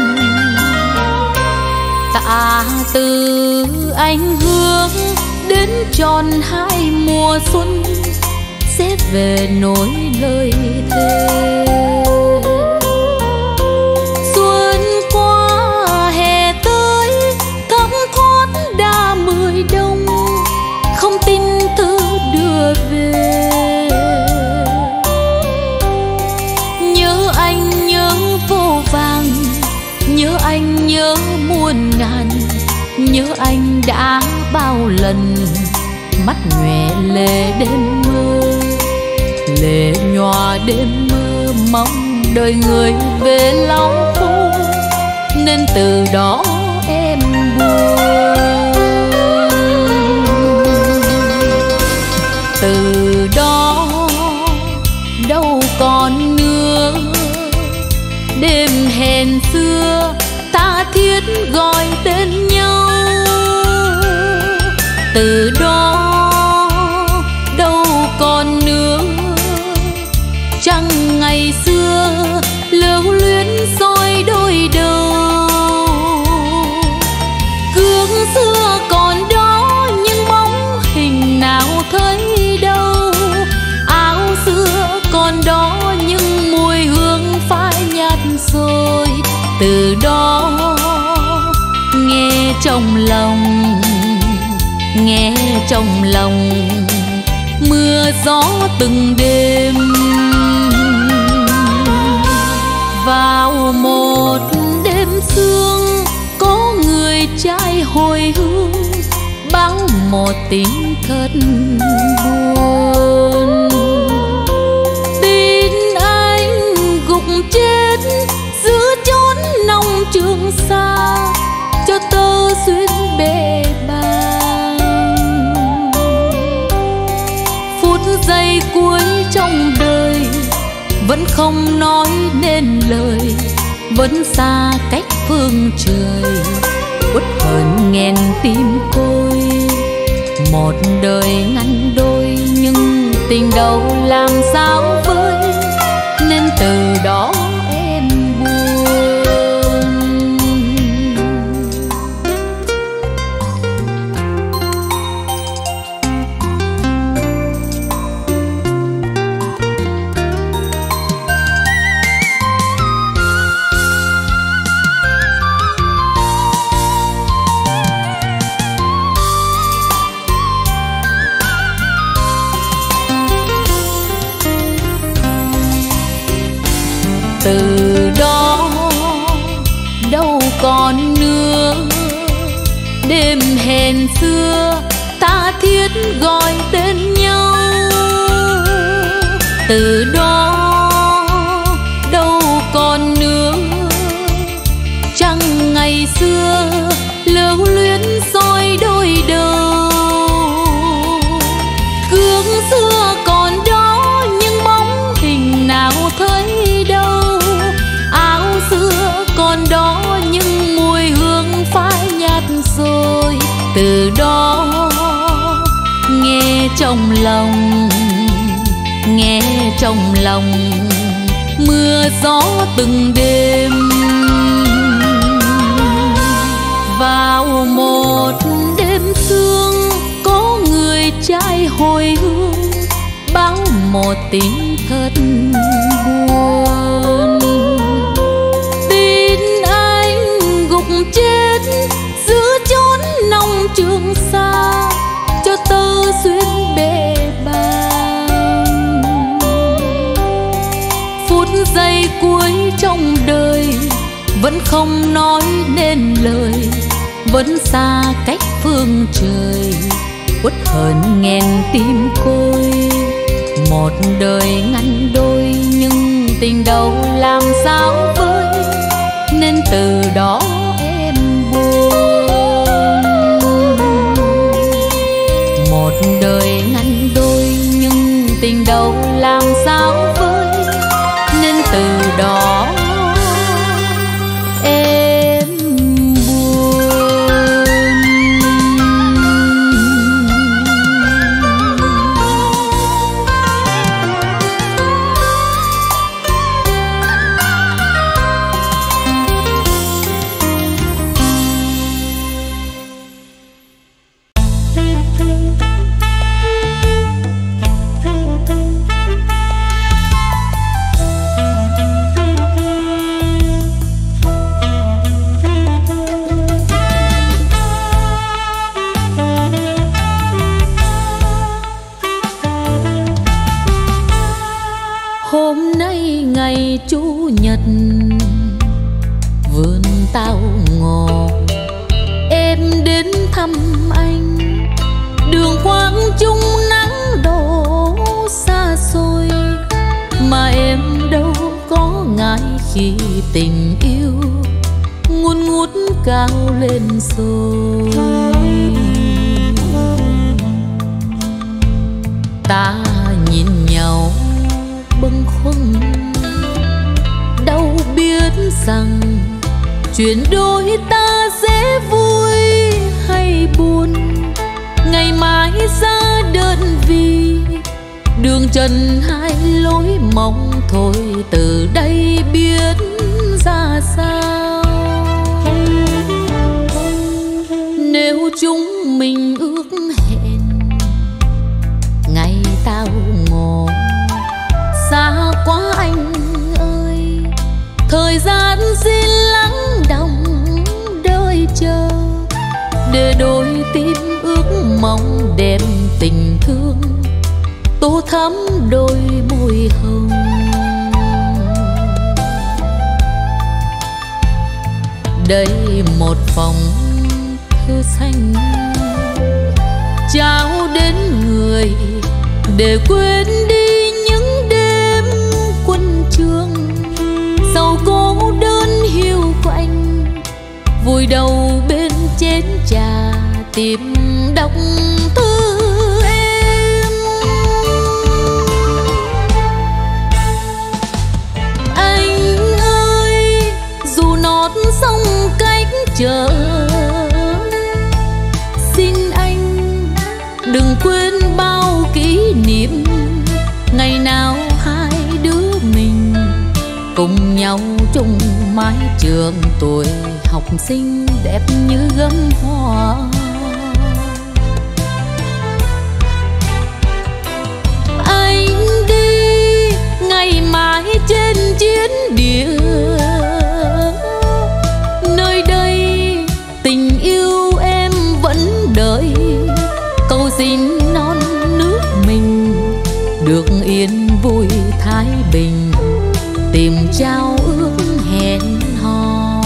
Tạ từ anh hướng đến tròn hai mùa xuân, sẽ về nối lời thề. Xuân qua hè tới, thấm thoát đã mười đông, không tin thư đưa về. Nhớ anh nhớ vô vàng, nhớ anh nhớ muôn ngàn, nhớ anh đã bao lần mắt nhòe lệ đêm mơ, lệ nhòa đêm mơ mong đời người về lau phố, nên từ đó em buồn. Từ đó đâu còn nữa đêm hẹn xưa tha thiết gọi tên nhau. Từ đó đâu còn nữa trăng ngày xưa lưu luyến soi đôi đầu. Gương xưa còn đó nhưng bóng hình nào thấy đâu, áo xưa còn đó nhưng mùi hương phai nhạt rồi. Từ đó nghe trong lòng, nghe trong lòng mưa gió từng đêm. Vào một đêm sương có người trai hồi hương, báo một tin thật buồn. Tin anh gục chết giữa chốn nông trường xa, cho tơ duyên bề bàng. Phút giây cuối trong đời vẫn không nói nên lời, vẫn xa cách phương trời, uất hờn nghẹn tim côi. Một đời ngăn đôi nhưng tình đầu làm sao vơi, nên từ đó em buồn. Từ đó đâu còn nữa đêm hẹn xưa tha thiết gọi tên nhau. Từ đó đâu còn nữa trăng ngày xưa lưu luyến từ đó nghe trong lòng, nghe trong lòng mưa gió từng đêm. Vào một đêm sương có người trai hồi hương báo một tin thật buồn. Tin anh gục chết giữa chốn nông Trường Sa, cho tơ duyên bể bàng. Phút giây cuối trong đời vẫn không nói nên lời, vẫn xa cách phương trời, uất hờn nghẹn tim côi. Một đời ngăn đôi nhưng tình đầu làm sao vơi, nên từ đó em buồn. Một đời ngăn đôi nhưng tình đầu làm sao vơi, nên từ đó Chủ nhật vườn tao ngọt, em đến thăm anh. Đường quang trung nắng đổ xa xôi, mà em đâu có ngại khi tình yêu ngùn ngút cao lên rồi. Ta nhìn nhau bâng khuâng, đâu biết rằng chuyện đôi ta dễ vui hay buồn. Ngày mai ra đơn vị, đường trần hai lối mong thôi từ đây biết ra sao. Nếu chúng mình ước hẹn ngày tao ngộ, xa quá anh ơi, thời gian xin lắng đọng đợi chờ, để đôi tim ước mong đem tình thương tô thắm đôi môi hồng. Đây một phòng thư xanh trao đến người, để quên đi những đêm quân trường. Sầu cô đơn hiu quạnh, vùi đầu bên chén trà tìm đọc thư em. Anh ơi, dù nót sông cách chờ, xin anh đừng quên bao kỷ niệm. Ngày nào hai đứa mình cùng nhau chung mái trường, tuổi học sinh đẹp như gấm hoa. Anh đi ngày mai trên chiến địa, nơi đây tình yêu em vẫn đợi. Cầu xin non nước mình được yên vui thái bình, tìm trao ước hẹn hò.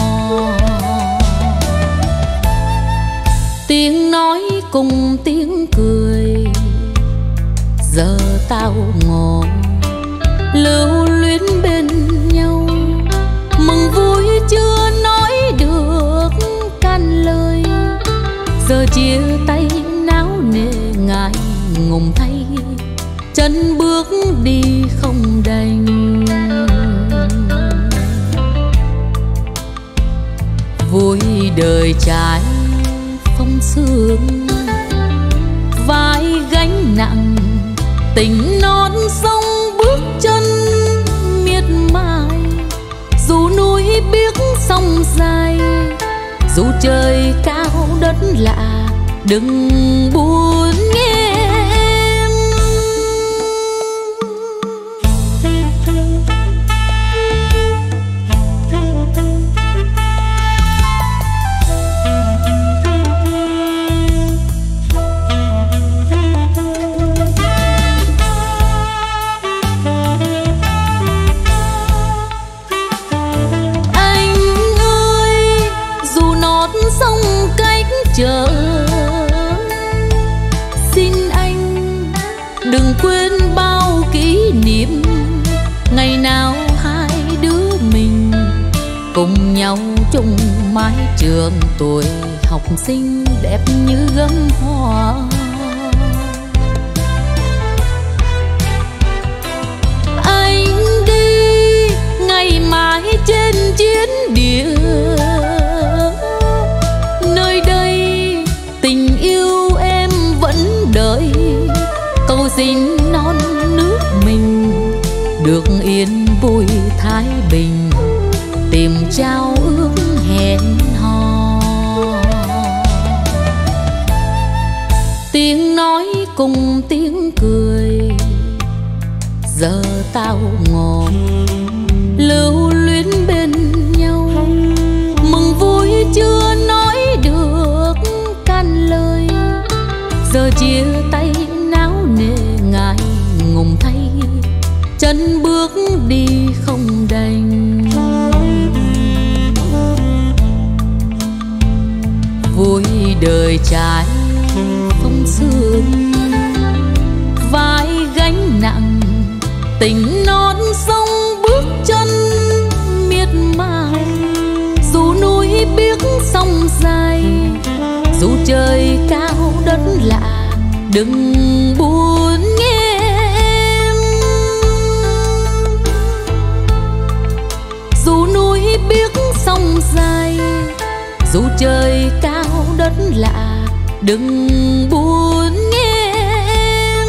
Tiếng nói cùng tiếng cười giờ tao ngộ, lưu luyến bên nhau. Mừng vui chưa nói được can lời, giờ chia tay náo nề ngại ngùng thay, chân bước đi không đành. Vui đời trái phong sương. Vai gánh nặng tình non sông bước chân miệt mài, dù núi biếc sông dài, dù trời cao đất lạ, đừng buồn nghe em. Anh ơi, dù nót sông cách chờ, xin anh đừng quên bao kỷ niệm ngày nào hai đứa mình cùng nhau chung mái trường, tuổi học sinh đẹp như gấm hoa. Anh đi ngày mai trên chiến địa, nơi đây tình yêu em vẫn đợi. Cầu xin non nước mình được yên vui thái bình, tìm trao ước hẹn hò. Tiếng nói cùng tiếng cười giờ tao ngồi lưu luyến bên nhau, mừng vui chưa nói được can lời. Giờ chia tay náo nề ngại ngùng thay, chân bước đi không đành. Vui đời trái phong sương, vai gánh nặng tình non sông bước chân miệt mài, dù núi biếc sông dài, dù trời cao đất lạ, đừng buồn nghe em. Dù núi biếc sông dài, dù trời cao đất lạ, đừng buồn nghe em.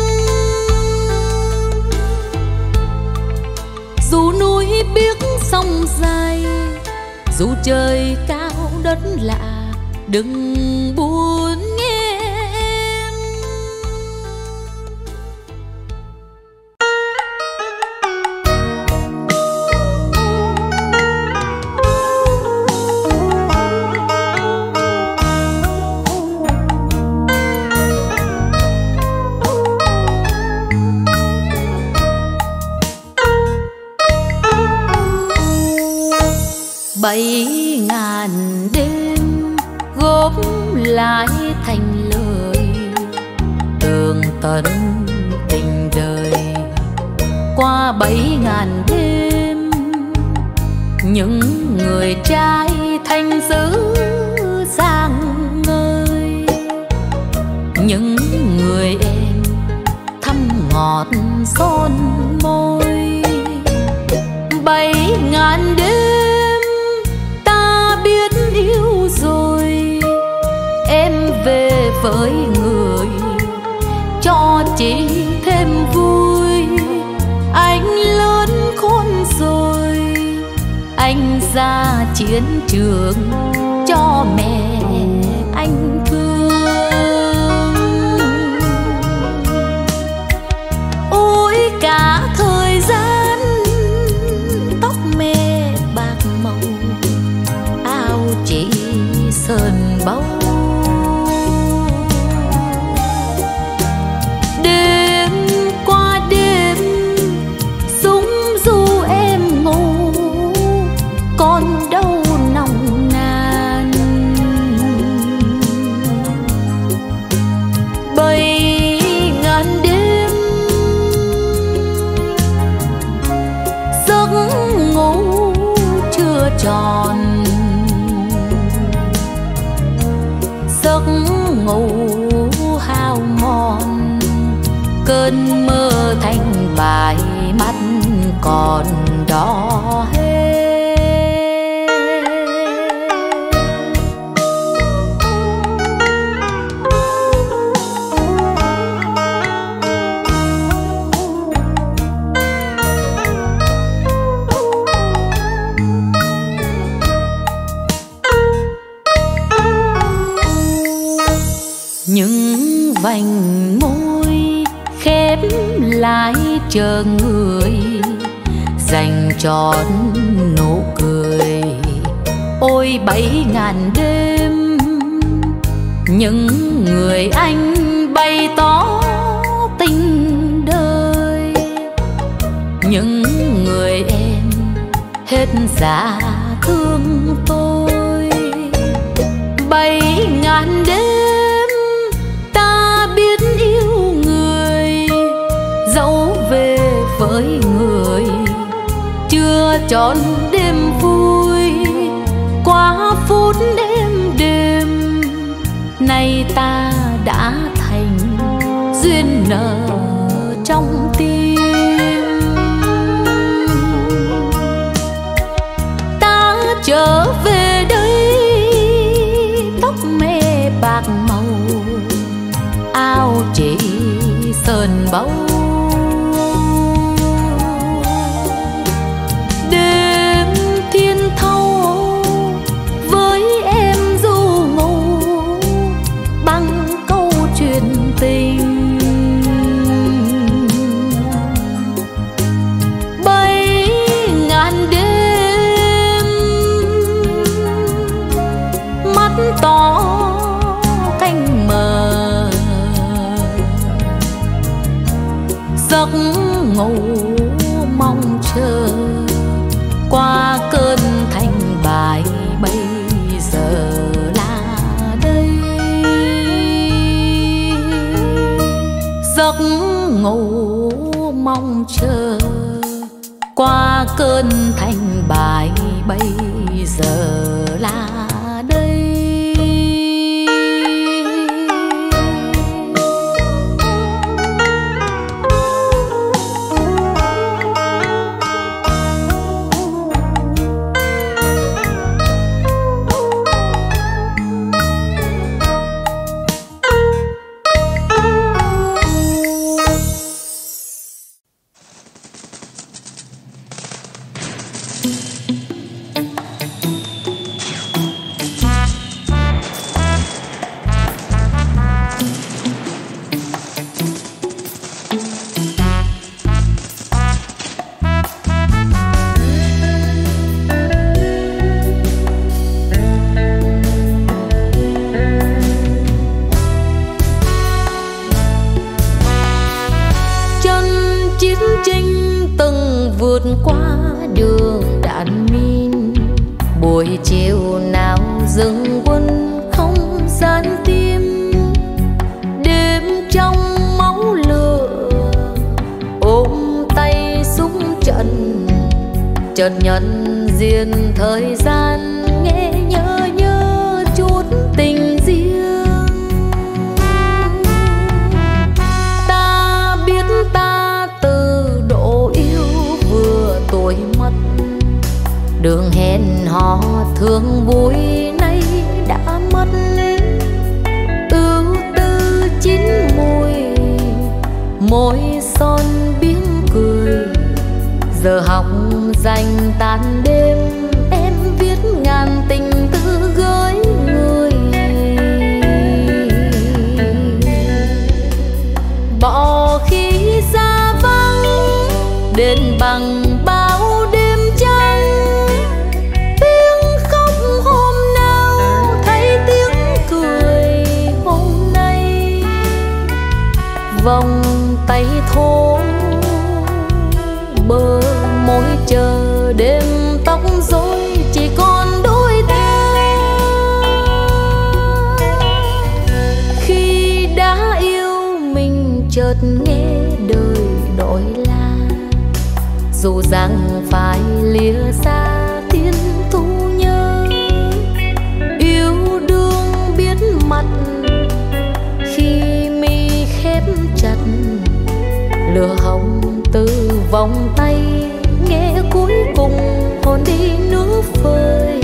Dù núi biếc sông dài, dù trời cao đất lạ, đừng buồn nghe em. Bảy ngàn đêm góp lại thành lời, tường tận tình đời. Qua bảy ngàn đêm, những người trai thanh dữ sang ngơi, những người em thăm ngọt son môi. Bảy ngàn đêm yêu rồi, em về với người cho chị thêm vui. Anh lớn khôn rồi, anh ra chiến trường cho mẹ anh thương. Ôi cả thời gian tóc mẹ bạc màu, chỉ sơn báu. Đêm qua đêm súng ru em ngủ, con đâu nồng nàn. Bảy ngàn đêm giấc ngủ chưa tròn, giấc ngủ hao mòn, cơn mơ thành bài mắt còn đỏ hết. khép lại chờ người dành trọn nụ cười. Ôi bảy ngàn đêm những người anh bày tỏ tình đời, những người em hết dạ thương tôi. Bảy ngàn đêm ta biết yêu người, dẫu về với người chưa trọn đêm vui. Qua phút êm đêm nay ta đã thành duyên nợ trong tim. Ta trở về đây tóc mẹ bạc màu, áo chỉ sơn báu. Đêm thiên thâu với em du ngủ bằng câu chuyện tình. Bảy ngàn đêm mắt to canh mờ, giấc ngủ mong chờ qua cơn thành bài. Bây giờ là đây giấc ngủ mong chờ qua cơn thành bài. Bây giờ là đây. Qua đường đạn min buổi chiều nào dừng quân không gian tim. Đêm trong máu lửa ôm tay súng trận, chợt nhận diện thời gian nghe nhớ nhớ chút tình riêng. Ta biết ta từ độ yêu tuổi mất, đường hẹn hò thương vui nay đã mất. Ưu tư chín mùi môi son biếng cười, giờ học dành tan đêm em viết ngàn tình tư gửi người. Bỏ khi xa vắng đến bằng bao đêm trắng, tiếng khóc hôm nào thấy tiếng cười hôm nay. Vòng tay thô bờ môi chờ đêm tóc rối chỉ còn đôi ta. Khi đã yêu mình chợt nghe đời đổi la, dù rằng phải lìa xa thiên thu nhớ. Yêu đương biết mặt khi mi khép chặt, lửa hồng từ vòng tay nghe cuối cùng hồn đi nước phơi.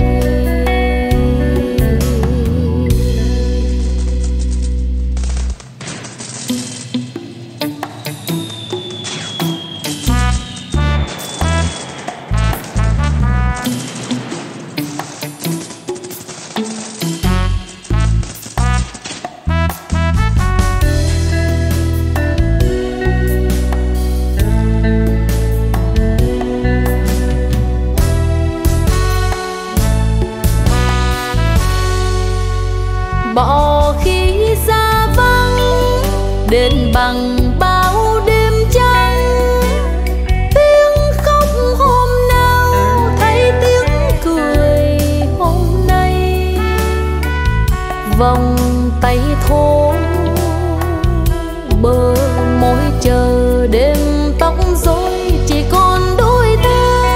bằng bao đêm trắng. Tiếng khóc hôm nào thay tiếng cười hôm nay, vòng tay thô bờ môi chờ đêm tóc rối chỉ còn đôi ta.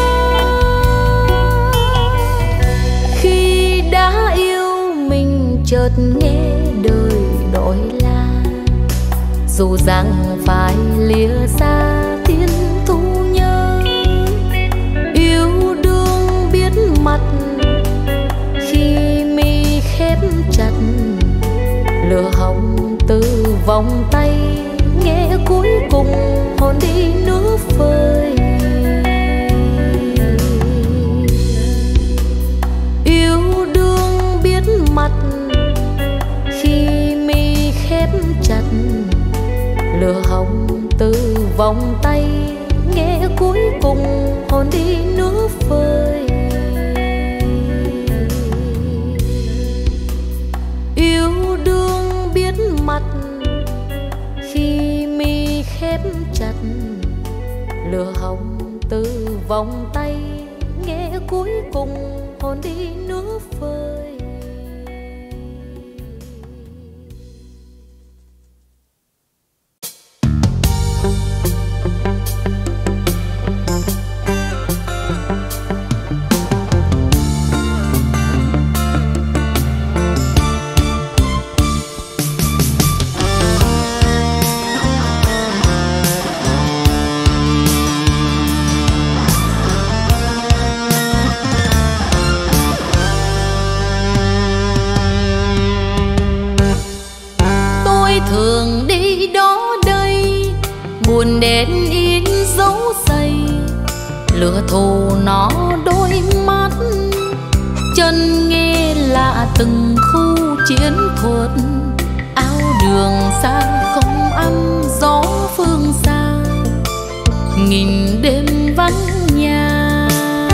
Khi đã yêu mình chợt nghe đời đổi la, dù rằng phải lìa xa thiên thu nhớ. Yêu đương biết mặt khi mi khép chặt, lửa hồng từ vòng tay nghe cuối cùng hồn đi nước phơi. Yêu đương biết mặt khi mi khép chặt, lửa hồng từ vòng tay nghe cuối cùng hồn đi nước phơi. Yêu đương biết mặt khi mi khép chặt, lửa hồng từ vòng tay nghe cuối cùng hồn đi nước phơi. Thường đi đó đây buồn đến in dấu xây, lửa thù nó đôi mắt chân nghe lạ từng khu chiến thuật. Áo đường xa không âm gió phương xa, nghìn đêm vắng nhà.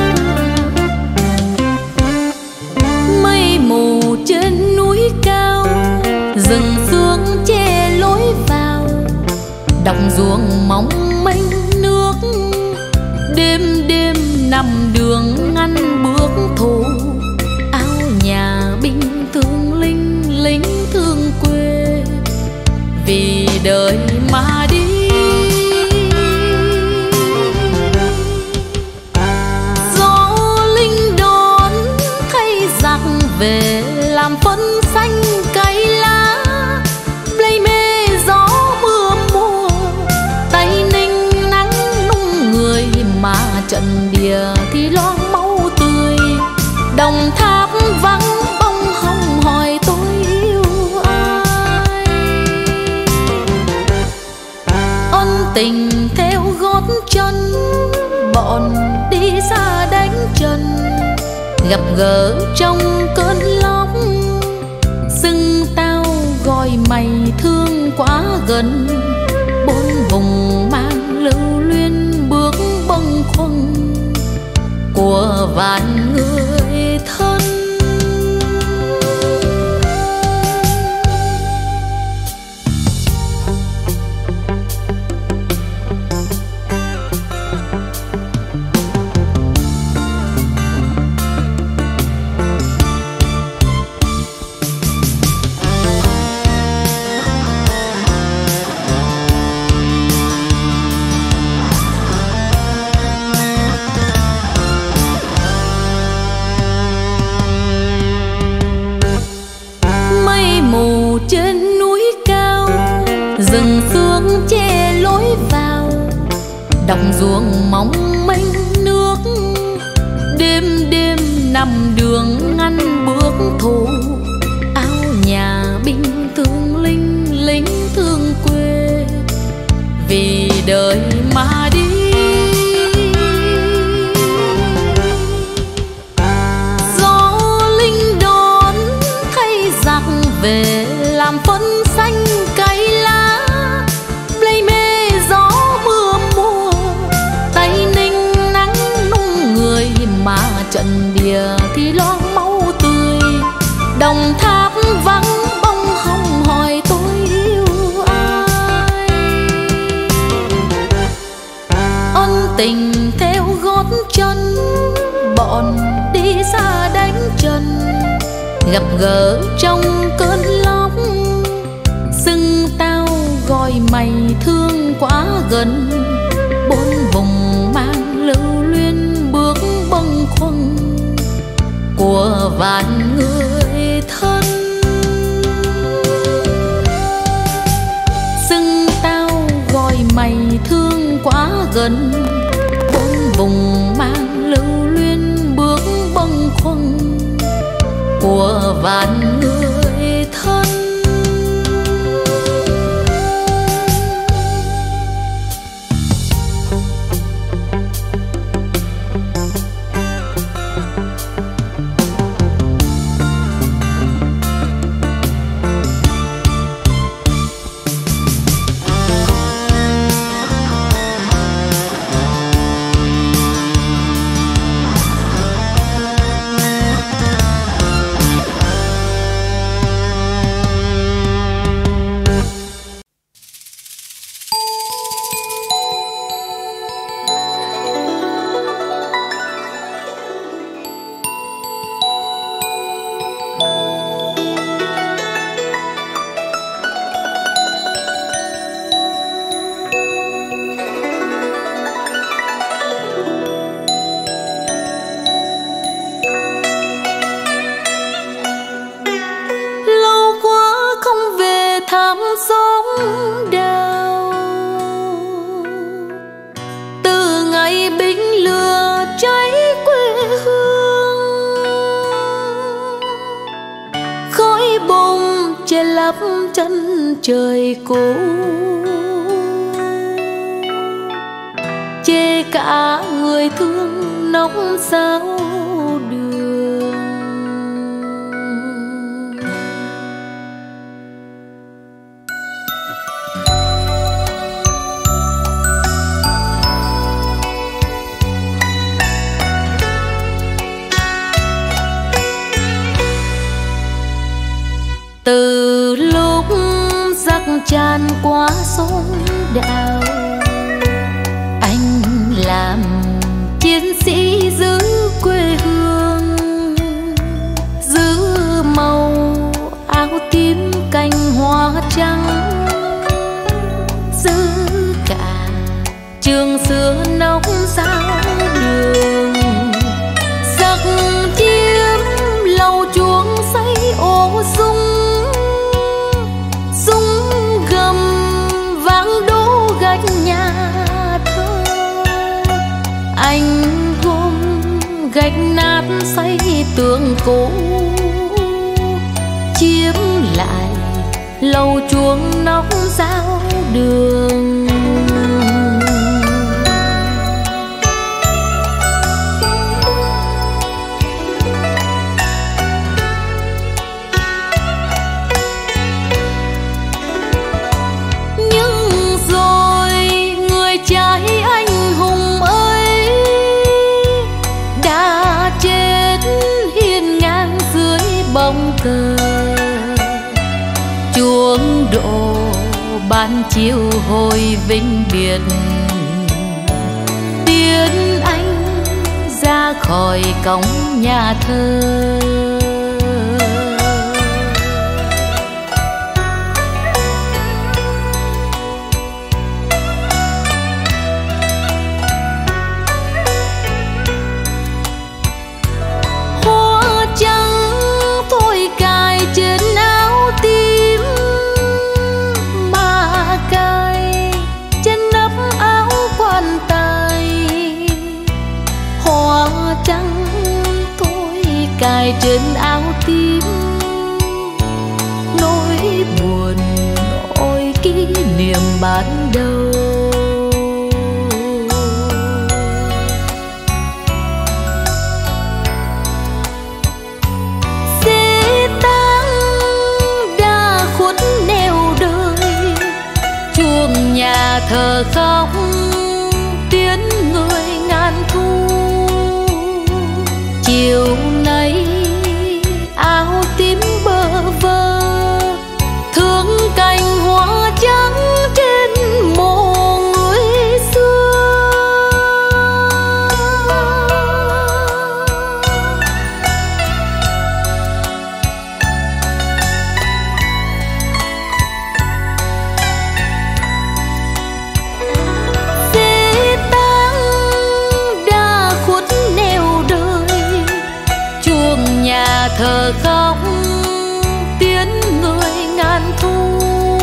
Mây mù trên núi cao, rừng sương che lối vào, đồng ruộng mong mênh nước. Đêm đêm nằm đường ngăn bước thù, áo nhà binh thương linh lính thương quê, vì đời mà đi. Gió linh đón thay giặc về làm phân xanh cây lá, play mê gió mưa mùa tay ninh nắng nung người, mà trận địa thì loang máu tươi. Đồng tháp vắng bông hồng hỏi tôi yêu ai, ân tình theo gót chân bọn đi xa đánh chân, gặp gỡ trong cơn lốc. Xưng tao gọi mày thương quá gần, bốn vùng mang lưu luyến bước bâng khuâng của vạn người thân. Trên núi cao, rừng sương che lối vào, đồng ruộng mong mênh nước. Đêm đêm nằm đường ngăn bước thù, áo nhà binh thương linh lính thương quê, vì đời mà đi. Gió linh đón thay giặc về làm phân xanh cây lá, play mê gió mưa mùa tay ninh nắng nung người, mà trận địa thì loang máu tươi. Đồng tháp vắng bông hồng hỏi tôi yêu ai, tình theo gót chân, bọn đi xa đánh trần, gặp gỡ trong cơn lốc. Xưng tao gọi mày thương quá gần, bốn vùng mang lưu luyến bước bâng khuâng của vạn người thân. Xưng tao gọi mày thương quá gần, bốn vùng mang lưu luyến bước bâng khuâng của vạn người thân. Chân trời cũ chê cả người thương nóc sao đường. Từ lúc giặc tràn qua sông Đào, anh làm chiến sĩ giữ quê hương, giữ màu áo tím cành hoa trắng, giữ cả trường xưa nóc sao đường. Giặc chiếm lầu chuông xây ổ sung, nhà thơ anh gom gạch nát xây tường cũ, chiếm lại lầu chuông nóc giao đường. Trái anh hùng ơi đã chết hiên ngang dưới bóng cờ, chuông đổ ban chiều hồi vĩnh biệt, tiến anh ra khỏi cổng nhà thơ. Cài trên áo tím nỗi buồn, ôi kỷ niệm ban đầu. Xe tang đã khuất nẻo đời, chuông nhà thờ khóc tiếng người ngàn thu. Chiều nay áo tím bơ vơ, thương cành hoa trắng trên mộ người xưa. thở khóc tiếng người ngàn thu.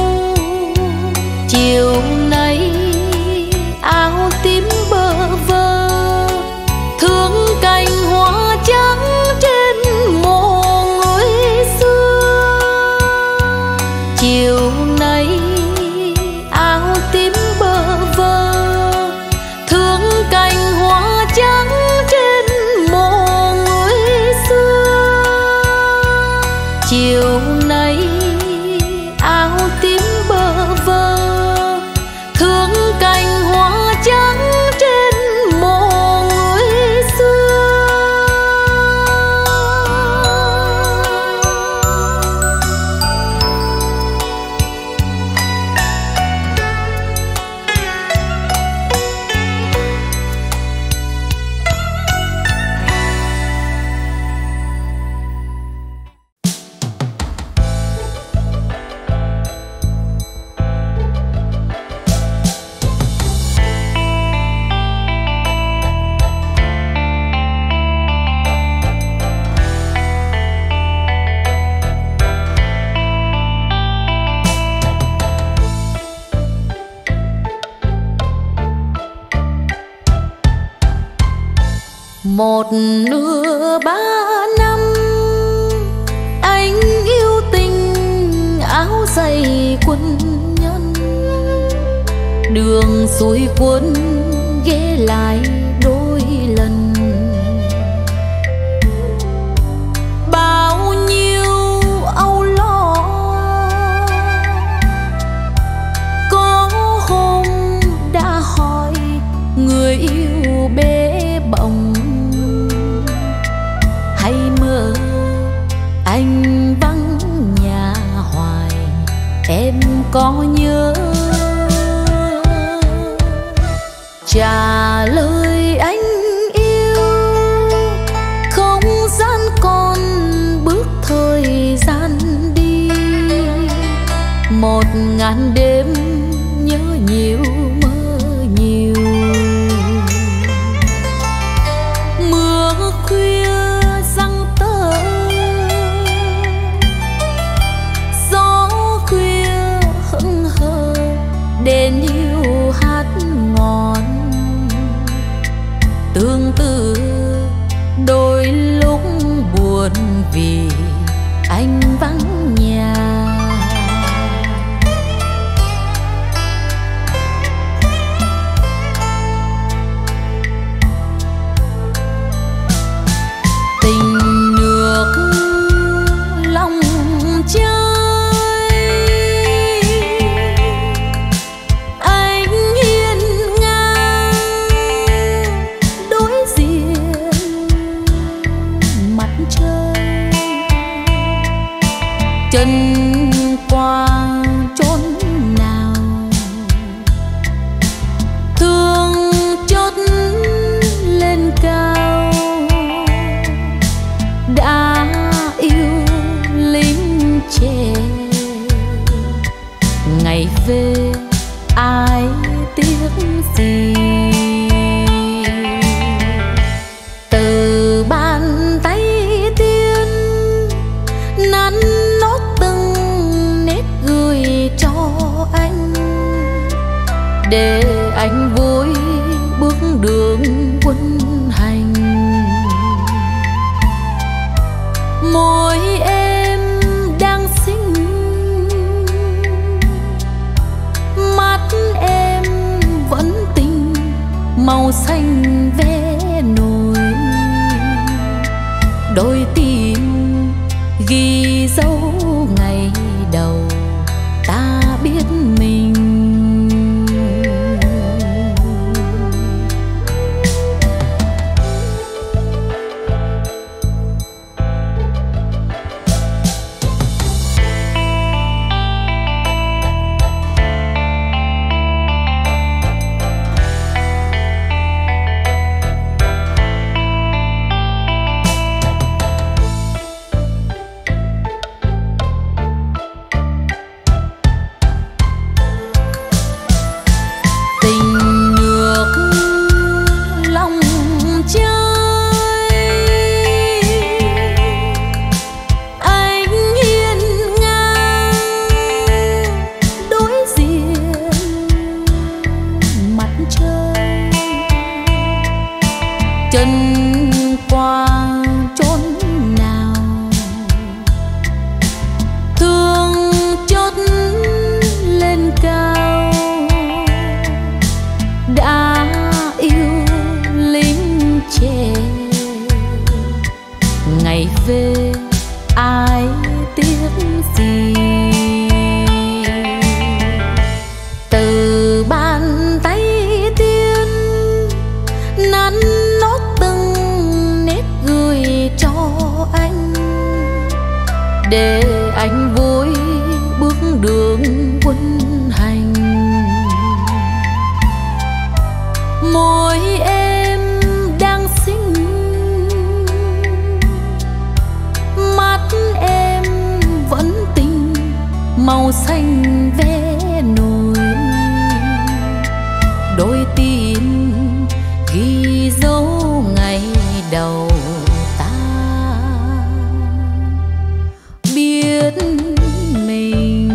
Chiều nay áo tím bơ vơ, thương cành hoa trắng trên mộ người xưa. Chiều nay áo tím bơ vơ, thương cành hoa trắng trên mộ người xưa. Chiều nay áo tím bơ vơ, thương cành hoa trắng trên mộ người xưa. Một nửa ba năm anh yêu tình áo dày quân nhân, đường xuôi quân ghé lại đôi lần. Bao nhiêu âu lo có hôm đã hỏi người yêu bế bồng, hay mơ anh vắng nhà hoài em có nhớ. Trả lời anh yêu, không gian còn bước thời gian đi. Một ngàn đêm nhớ nhiều mơ nhiều, mưa khuya giăng tơ, gió khuya hững hờ đèn yêu hát ngọn. Tương tự đôi lúc buồn vì anh vắng nhà. Tình nước lòng trai anh hiên ngang đối diện mặt trời. Chân qua chốn nào thương chốt lên cao, đã yêu lính trẻ. Ngày về ai tiếc gì, từ bàn tay tiên nắn nót từng nét gửi cho anh, để anh vui bước đường quân hành. Môi em đang xinh, mắt em vẫn tình màu xanh vé nổi. Đôi tim ghi dấu ngày đầu ta biết mình. chân qua chốn nào, thương chốt lên cao đã yêu lính trẻ. Ngày về ai tiếc gì, từ bàn tay tiên nắn nót từng nét gửi cho anh, để anh vui bước đường quân hành. Môi em đang xinh, mắt em vẫn tình màu xanh ve nổi, đôi tim ghi dấu ngày đầu ta biết mình.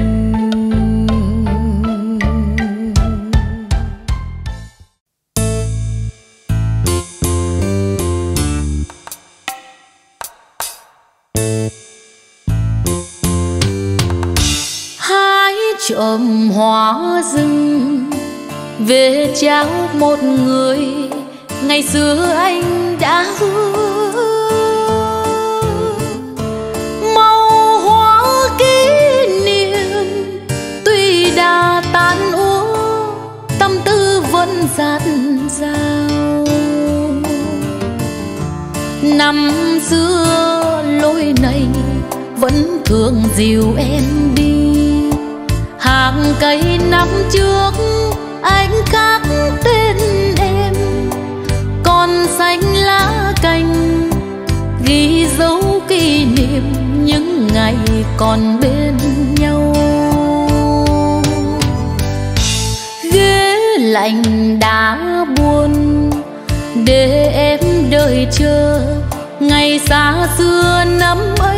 Hái trộm hoa rừng về trao một người ngày xưa anh đã hứa. Màu hoa kỷ niệm tuy đã tan úa, tâm tư vẫn dạt dào. Năm xưa lối này vẫn thường dìu em đi, hàng cây năm trước anh khắc tên em, còn xanh lá cành ghi dấu kỷ niệm những ngày còn bên nhau. Ghế lạnh đã buồn để em đợi chờ ngày xa xưa năm ấy.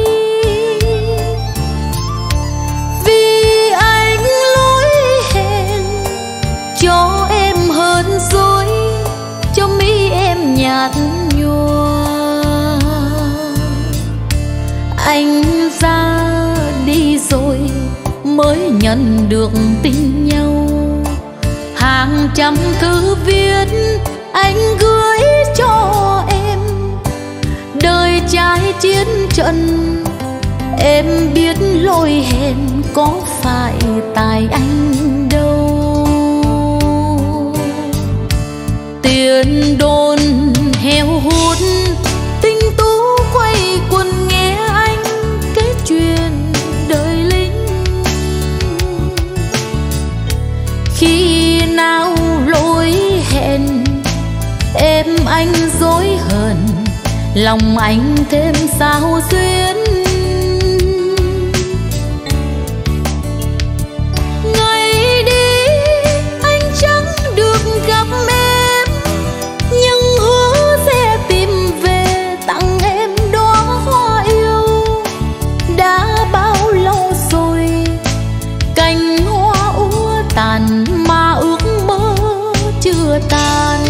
Vì anh lỗi hẹn cho em hơn dối, cho mi em nhạt nhòa. Anh ra đi rồi mới nhận được tin nhau, hàng trăm thư viết anh gửi cho em. Đời trái chiến trận em biết lỗi hẹn có phải tại anh đâu. Tiền đồn heo hút tinh tú quay quần nghe anh kể chuyện đời lính. Khi nào lỗi hẹn em anh dối hờn, lòng anh thêm sao duyên. Ngày đi anh chẳng được gặp em, nhưng hứa sẽ tìm về tặng em đóa hoa yêu. Đã bao lâu rồi cành hoa úa tàn mà ước mơ chưa tan.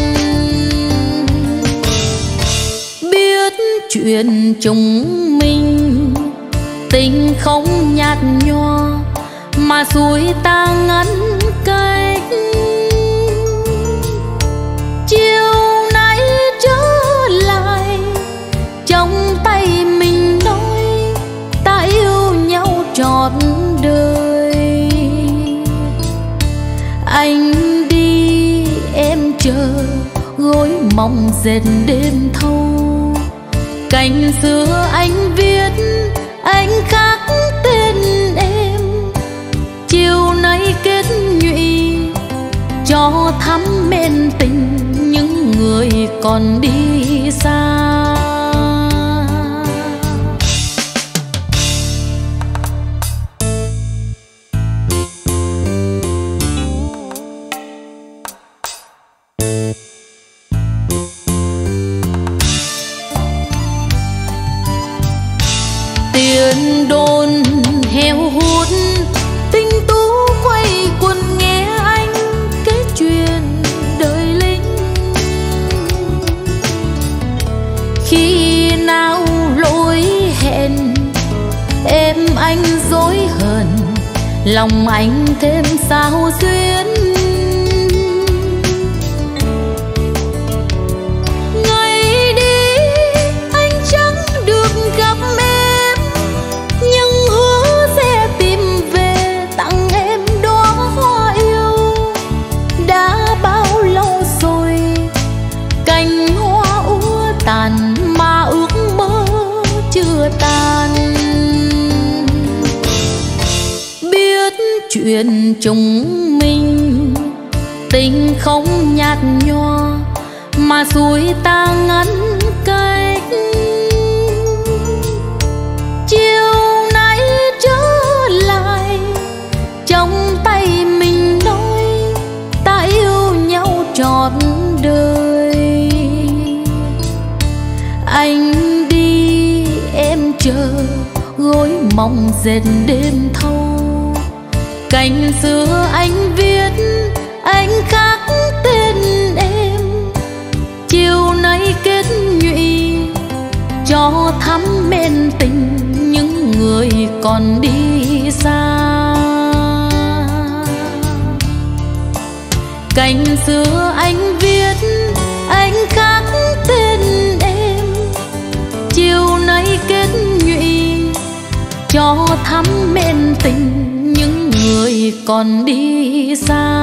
Biết chuyện chúng mình tình không nhạt nhòa, mà xuôi ta ngăn cách. Chiều nay trở lại trong tay mình nói ta yêu nhau trọn đời. Anh đi em chờ gối mong dệt đêm thâu, cành xưa anh viết anh khắc tên em. Chiều nay kết nhụy cho thắm men tình những người còn đi xa. Tiền đồn heo hút tinh tú quay quần nghe anh kể chuyện đời lính. em anh dối hờn, lòng anh thêm sao duyên. Ngày đi anh chẳng được gặp em, nhưng hứa sẽ tìm về tặng em đóa hoa yêu. Đã bao lâu rồi cành hoa úa tàn mà ước mơ chưa tan. Biết chuyện chúng mình tình không nhạt nhòa, mà xuôi ta ngăn cách. Chiều nay trở lại trong tay mình nói ta yêu nhau trọn đời. Anh đi em chờ gối mong dệt đêm thâu. Cành xưa anh viết anh khắc tên em, chiều nay kết nhụy cho thắm men tình những người còn đi xa. Cành xưa anh viết anh khắc tên em, chiều nay kết nhụy cho thắm men tình những người còn đi xa.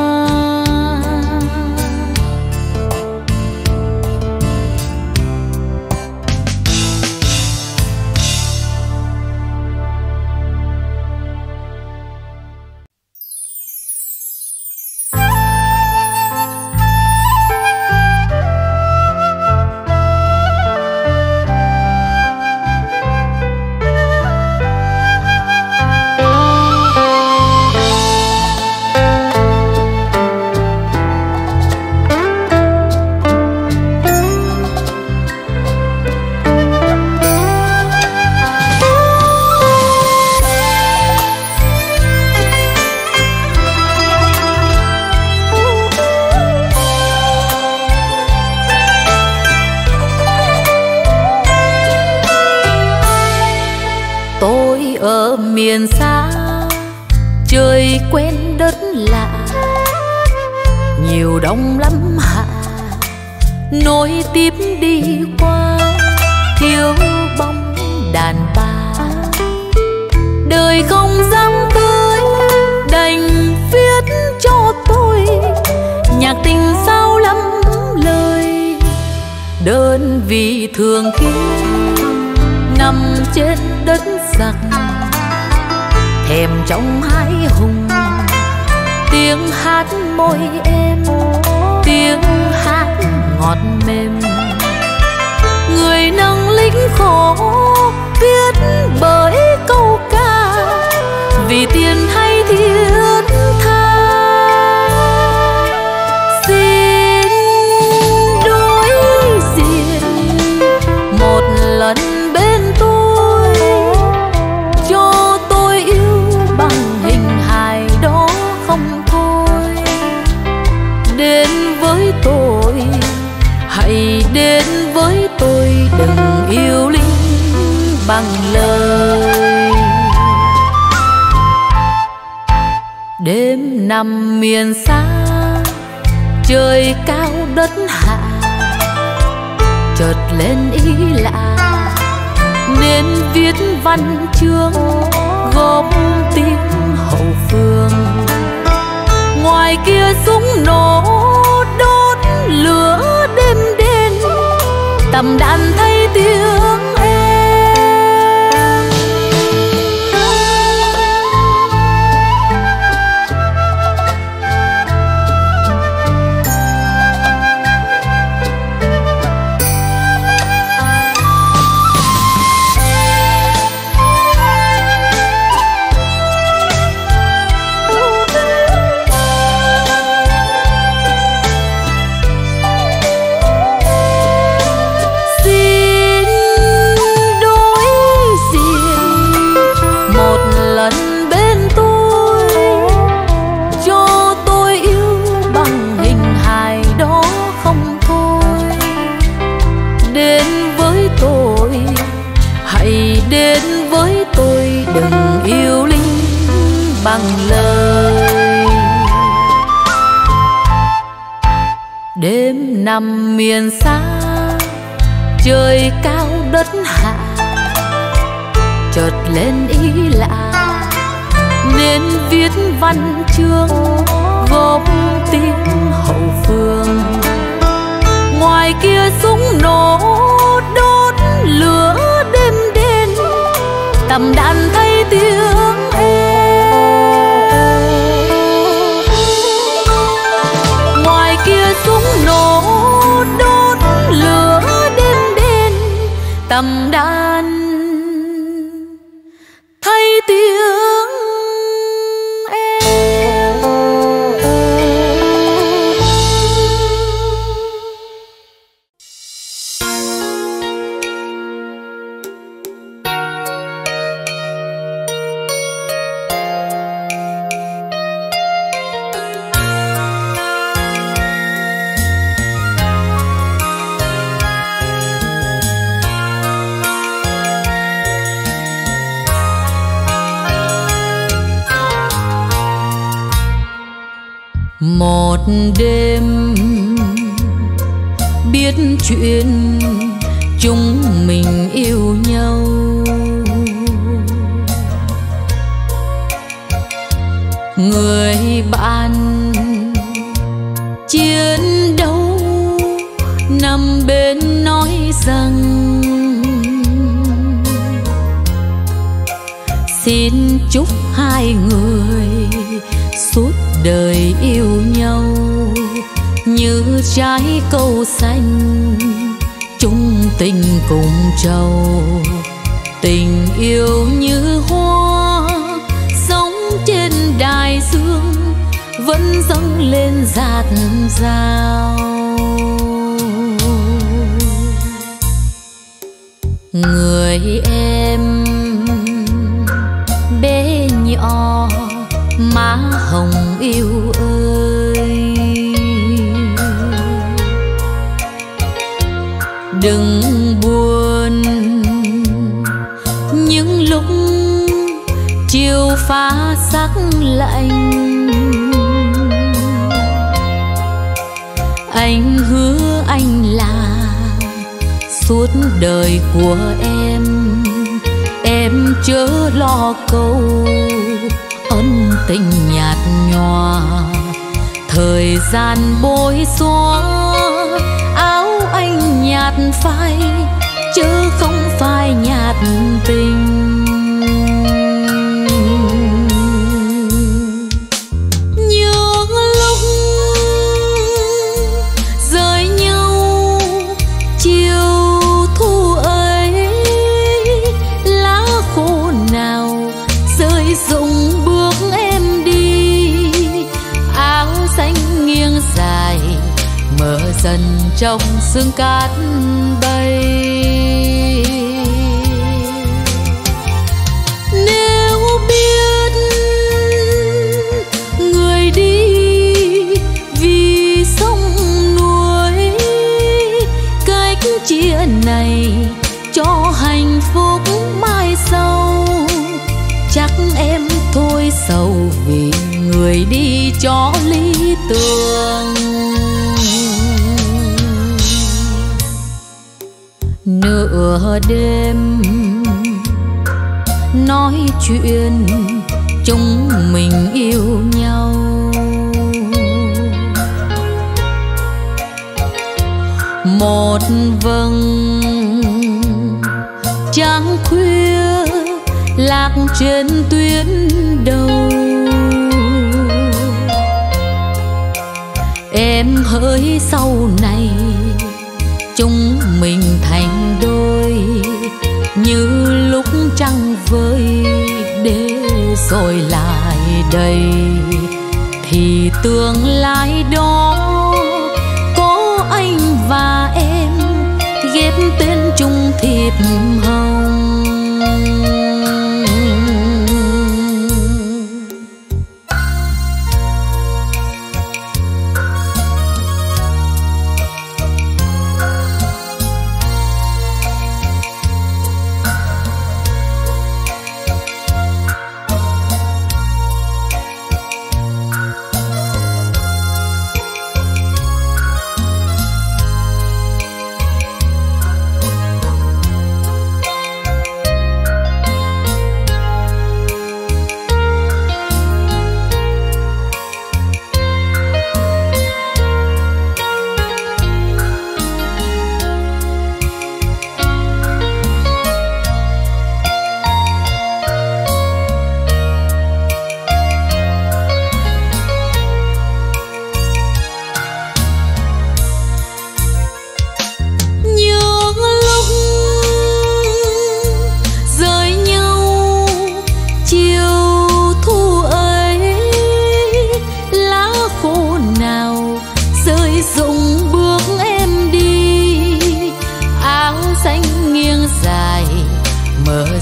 Miền xa trời quen đất lạ, nhiều đông lắm hạ nối tiếp đi qua, thiếu bóng đàn bà. Đời không dám tới đành viết cho tôi nhạc tình sao lắm lời. Đơn vị thường kia nằm trên đất giặc, thèm trong hai hùng tiếng hát môi em, tiếng hát ngọt mềm. Người nâng lính khổ viết bởi câu ca, vì tiền hay thiết tha. Xin đối diện một lần bên tôi, cho tôi yêu bằng hình hài đó không thôi. Đến với tôi, hãy đến với tôi, đừng yêu lính bằng lời. Đêm nằm miền xa trời cao đất hạ, chợt lên ý lạ nên viết văn chương góp tiếng hậu phương. Ngoài kia súng nổ đốt lửa đêm đen, tầm đàn thay tiếng em. Xin bằng lời. Đêm nằm miền xa, trời cao đất hạ, chợt lên ý lạ nên viết văn chương góp tiếng hậu phương. Ngoài kia súng nổ đốt lửa đêm đen, tầm đàn thay tiếng em. Ngoài kia súng nổ đốt lửa đêm đen, tầm đàn thay tiếng một đêm biết chuyện chúng mình yêu nhau. Người bạn chiến đấu nằm bên nói rằng xin chúc hai người suốt đời yêu nhau như trái câu xanh, chung tình cùng trầu. Tình yêu như hoa sống trên đại dương, vẫn dâng lên dạt dào. Người em bé nhỏ má hồng yêu ơi, đừng buồn những lúc chiều phá sắc lạnh. Anh hứa anh là suốt đời của em, em chớ lo câu ân tình nhạt nhòa. Thời gian bối xóa áo anh nhạt phai, chứ không phải nhạt tình. Những lúc rời nhau chiều thu ấy, lá khô nào rơi rụng bước em đi. Áo xanh nghiêng dài mờ dần trong sương cát bay. Nếu biết người đi vì sông núi, cách chia này cho hạnh phúc mai sau, chắc em thôi sầu vì người đi cho lý tưởng. Nửa đêm nói chuyện chúng mình yêu nhau, một vầng trăng khuya lạc trên tuyến đầu. Em hỡi sau này chúng mình thành đôi, như lúc trăng vơi để rồi lại đây, thì tương lai đó có anh và em ghép tên chung thiệp hồng.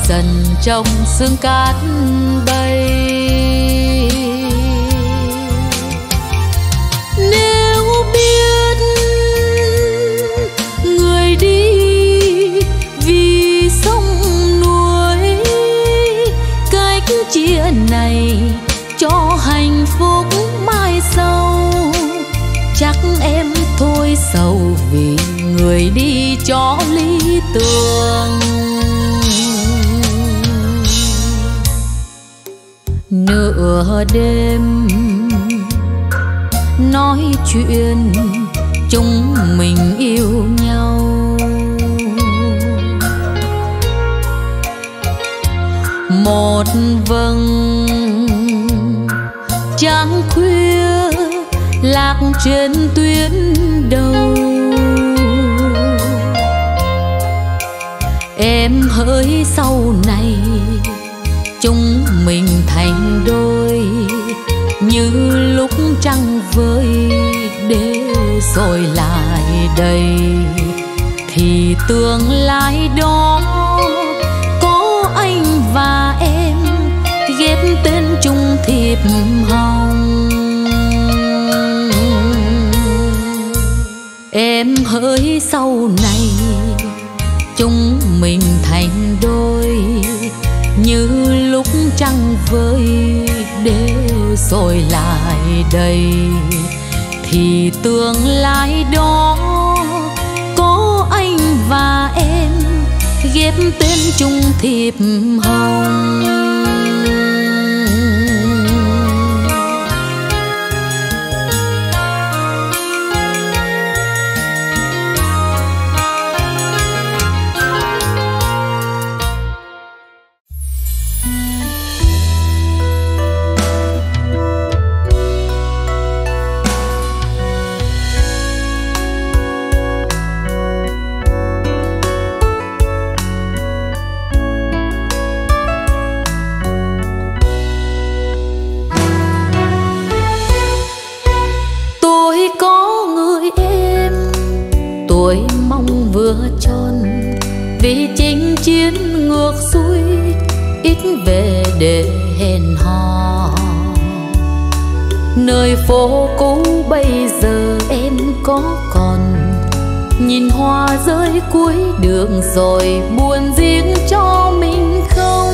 dần trong sương cát bay. Nếu biết người đi vì sông núi, cách chia này cho hạnh phúc mai sau, chắc em thôi sầu vì người đi cho lý tưởng. Nửa đêm nói chuyện chúng mình yêu nhau, một vầng trăng khuya lạc trên tuyến đầu. Em hỡi sau này chúng mình thành đôi, như lúc trăng vơi để rồi lại đây, thì tương lai đó có anh và em ghép tên chung thiệp hồng. Em hỡi sau này chúng mình thành đôi, như lúc trăng vơi để rồi lại đây, thì tương lai đó có anh và em ghép tên chung thiệp hồng. Tuổi mong vừa tròn vì chinh chiến ngược xuôi, ít về để hẹn hò. Nơi phố cũ bây giờ em có còn nhìn hoa rơi cuối đường rồi buồn riêng cho mình không?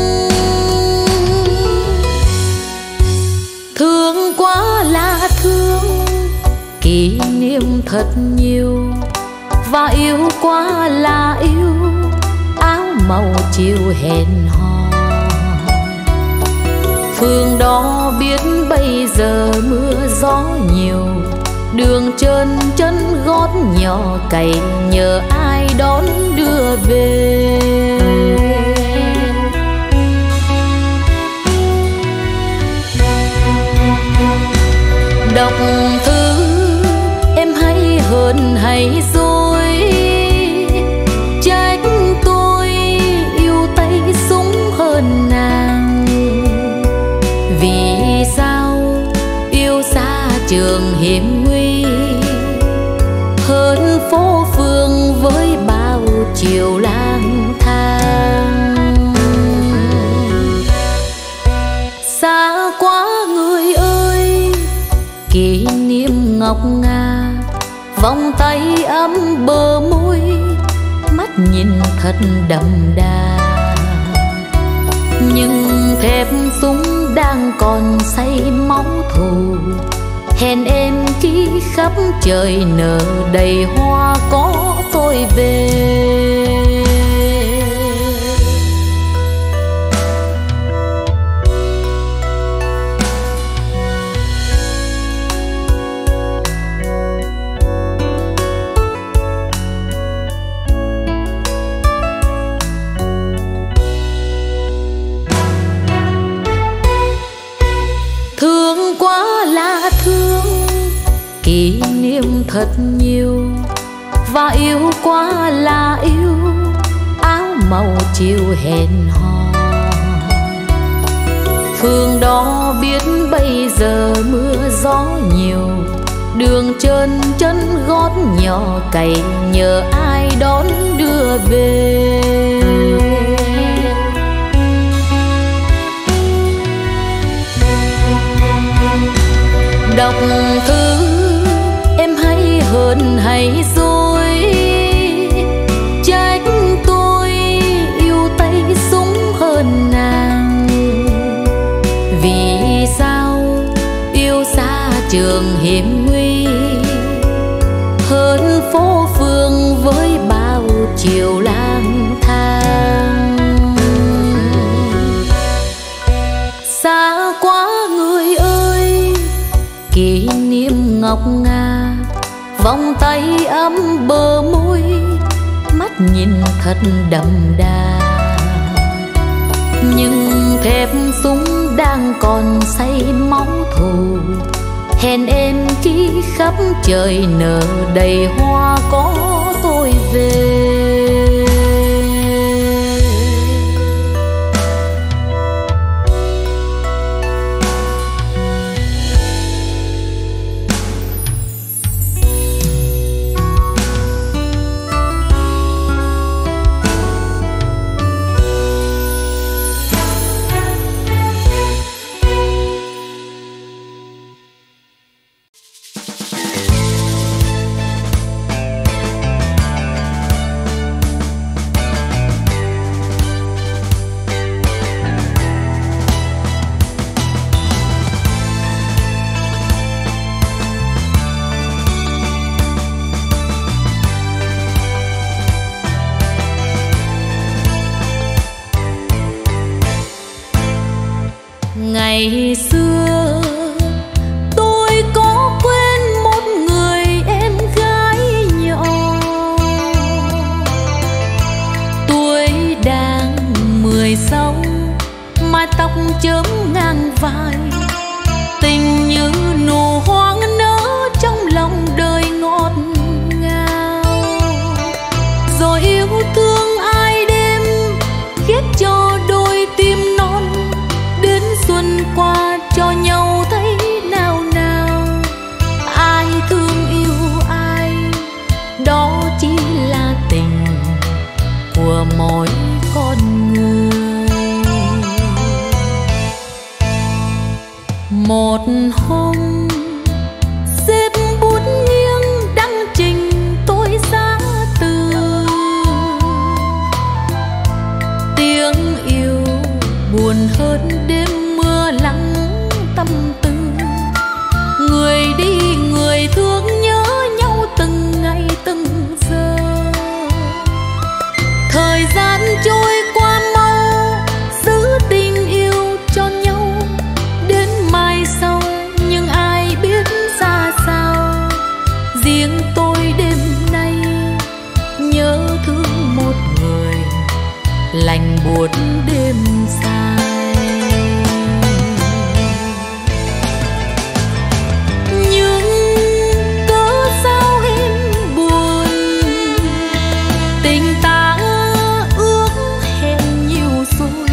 Thương quá là thương, kỷ niệm thật nhiều, và yêu quá là yêu, áo màu chiều hẹn hò. Phương đó biết bây giờ mưa gió nhiều, đường trơn chân gót nhỏ cày nhờ ai đón đưa về. Đọc thư em hay hơn hay dối, trách tôi yêu tay súng hơn nàng. Vì sao yêu xa trường hiểm nguy, hơn phố phường với bao chiều lang thang. Xa quá người ơi, kỷ niệm ngọc ngà, vòng tay ấm bờ môi, mắt nhìn thật đậm đà. Nhưng thép súng đang còn say máu thù, hẹn em khi khắp trời nở đầy hoa có tôi về. Thương quá là thương, kỷ niệm thật nhiều, và yêu quá là yêu, áo màu chiều hẹn hò. Phương đó biết bây giờ mưa gió nhiều, đường trơn chân gót nhỏ cày nhờ ai đón đưa về. đọc thư em hay hơn hay dối, trách tôi yêu tay súng hơn nàng. Vì sao yêu xa trường hiểm nguy, hơn phố phường với bao chiều lang thang. Xa quá người ơi, kỷ niệm ngọc ngà, vòng tay ấm bờ môi, mắt nhìn thật đậm đà. Nhưng thép súng đang còn say máu thù, hẹn em khi khắp trời nở đầy hoa có tôi về. Ngày xưa tôi có quên một người em gái nhỏ, tuổi đang mười sáu, mái tóc chớm ngang vai, tình như nụ hoa nở trong lòng đời ngọt ngào. Rồi yêu thương ai đêm ghét cho đôi tim non, đến xuân qua cho nhau thấy nào nào. Ai thương yêu ai, đó chỉ là tình của mỗi con người. Một hôm xếp bút nghiêng đăng trình tôi giá từ, tiếng yêu buồn hơn đêm mưa lắng tâm tư. Người đi người thương nhớ nhau từng ngày từng giờ, thời gian trôi qua mau giữ tình yêu cho nhau đến mai sau. Nhưng ai biết ra sao, riêng tôi đêm nay nhớ thương một người lành buốt đêm dài. Nhưng cớ sao em buồn, tình ta ước hẹn nhiều rồi.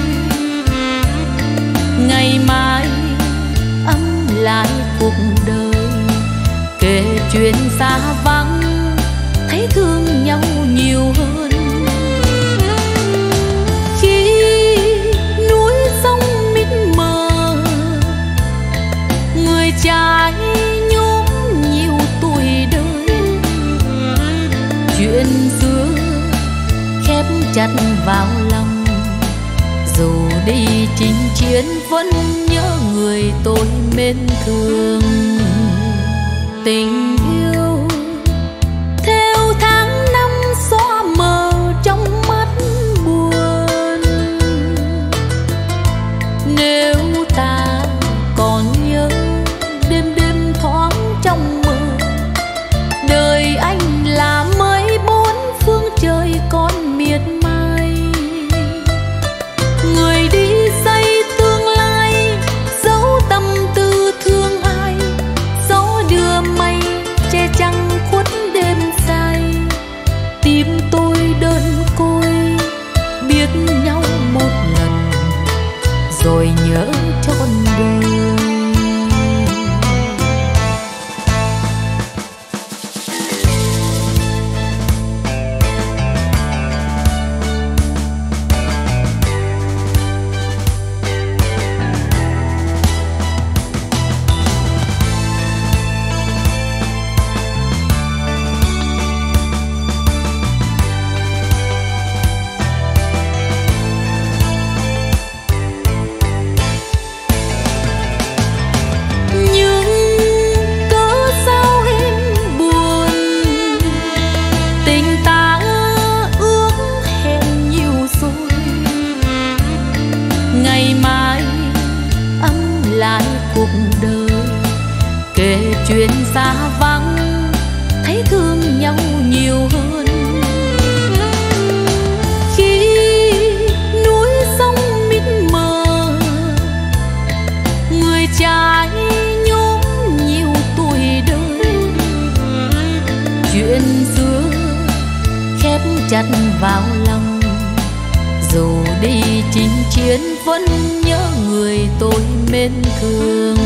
Ngày mai ấm lại cuộc đời, kể chuyện xa vắng thấy thương nhau nhiều hơn. Trai nhốm nhiều tuổi đời, chuyện xưa khép chặt vào lòng. Dù đi chinh chiến vẫn nhớ người tôi mến thương. Tình yêu theo tháng năm xóa mờ trong mắt buồn. Nếu ta còn nhớ đêm đêm thoáng trong mơ, đời anh là mấy bốn phương trời còn miệt mài. Người đi xây tương lai, dấu tâm tư thương ai. Gió đưa mây xa vắng, thấy thương nhau nhiều hơn. Khi núi sông mịt mờ, người trai nhốm nhiều tuổi đời, chuyện xưa khép chặt vào lòng. Dù đi chinh chiến vẫn nhớ người tôi mến thương.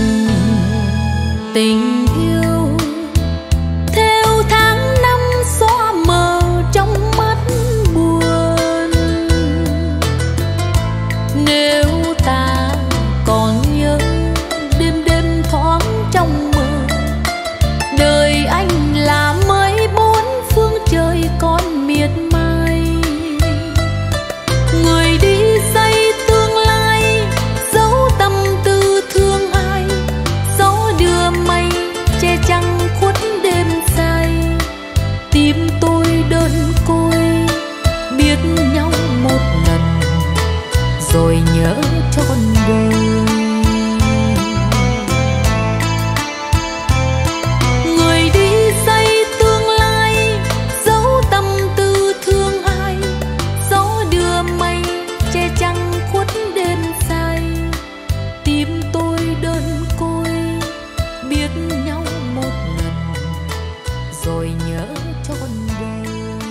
Tình yêu theo tháng năm xóa mờ trong mắt buồn. Nếu ta còn nhớ đêm đêm thoáng trong mơ, đời anh là mấy bốn phương trời còn miệt mài. Người đi xây tương lai, dấu tâm tư thương ai, gió đưa mây che trăng khuất đêm dài. Tim tôi đơn côi, biết nhau một lần rồi nhớ trọn đời. Người đi xây tương lai, dấu tâm tư thương ai, gió đưa mây che trăng khuất đêm dài. Tim tôi đơn côi, biết nhau một lần rồi nhớ trọn đời.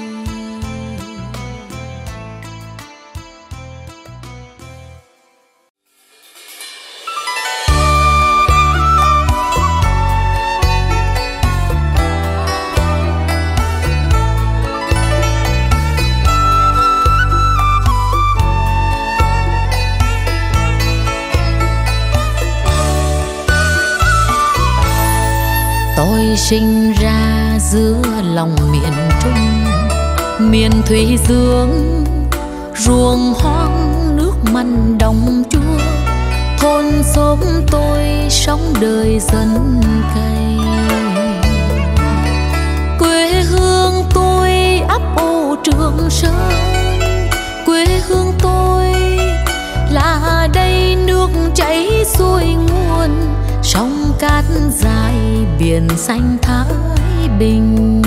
Tôi sinh ra giữa lòng miền Trung, miền Thủy Dương, ruộng hoang nước mặn đồng chua. Thôn xóm tôi sống đời dân cày. Quê hương tôi ấp ô Trường Sơn, quê hương tôi là đây nước chảy xuôi nguồn, sông cát dài biển xanh Thái Bình.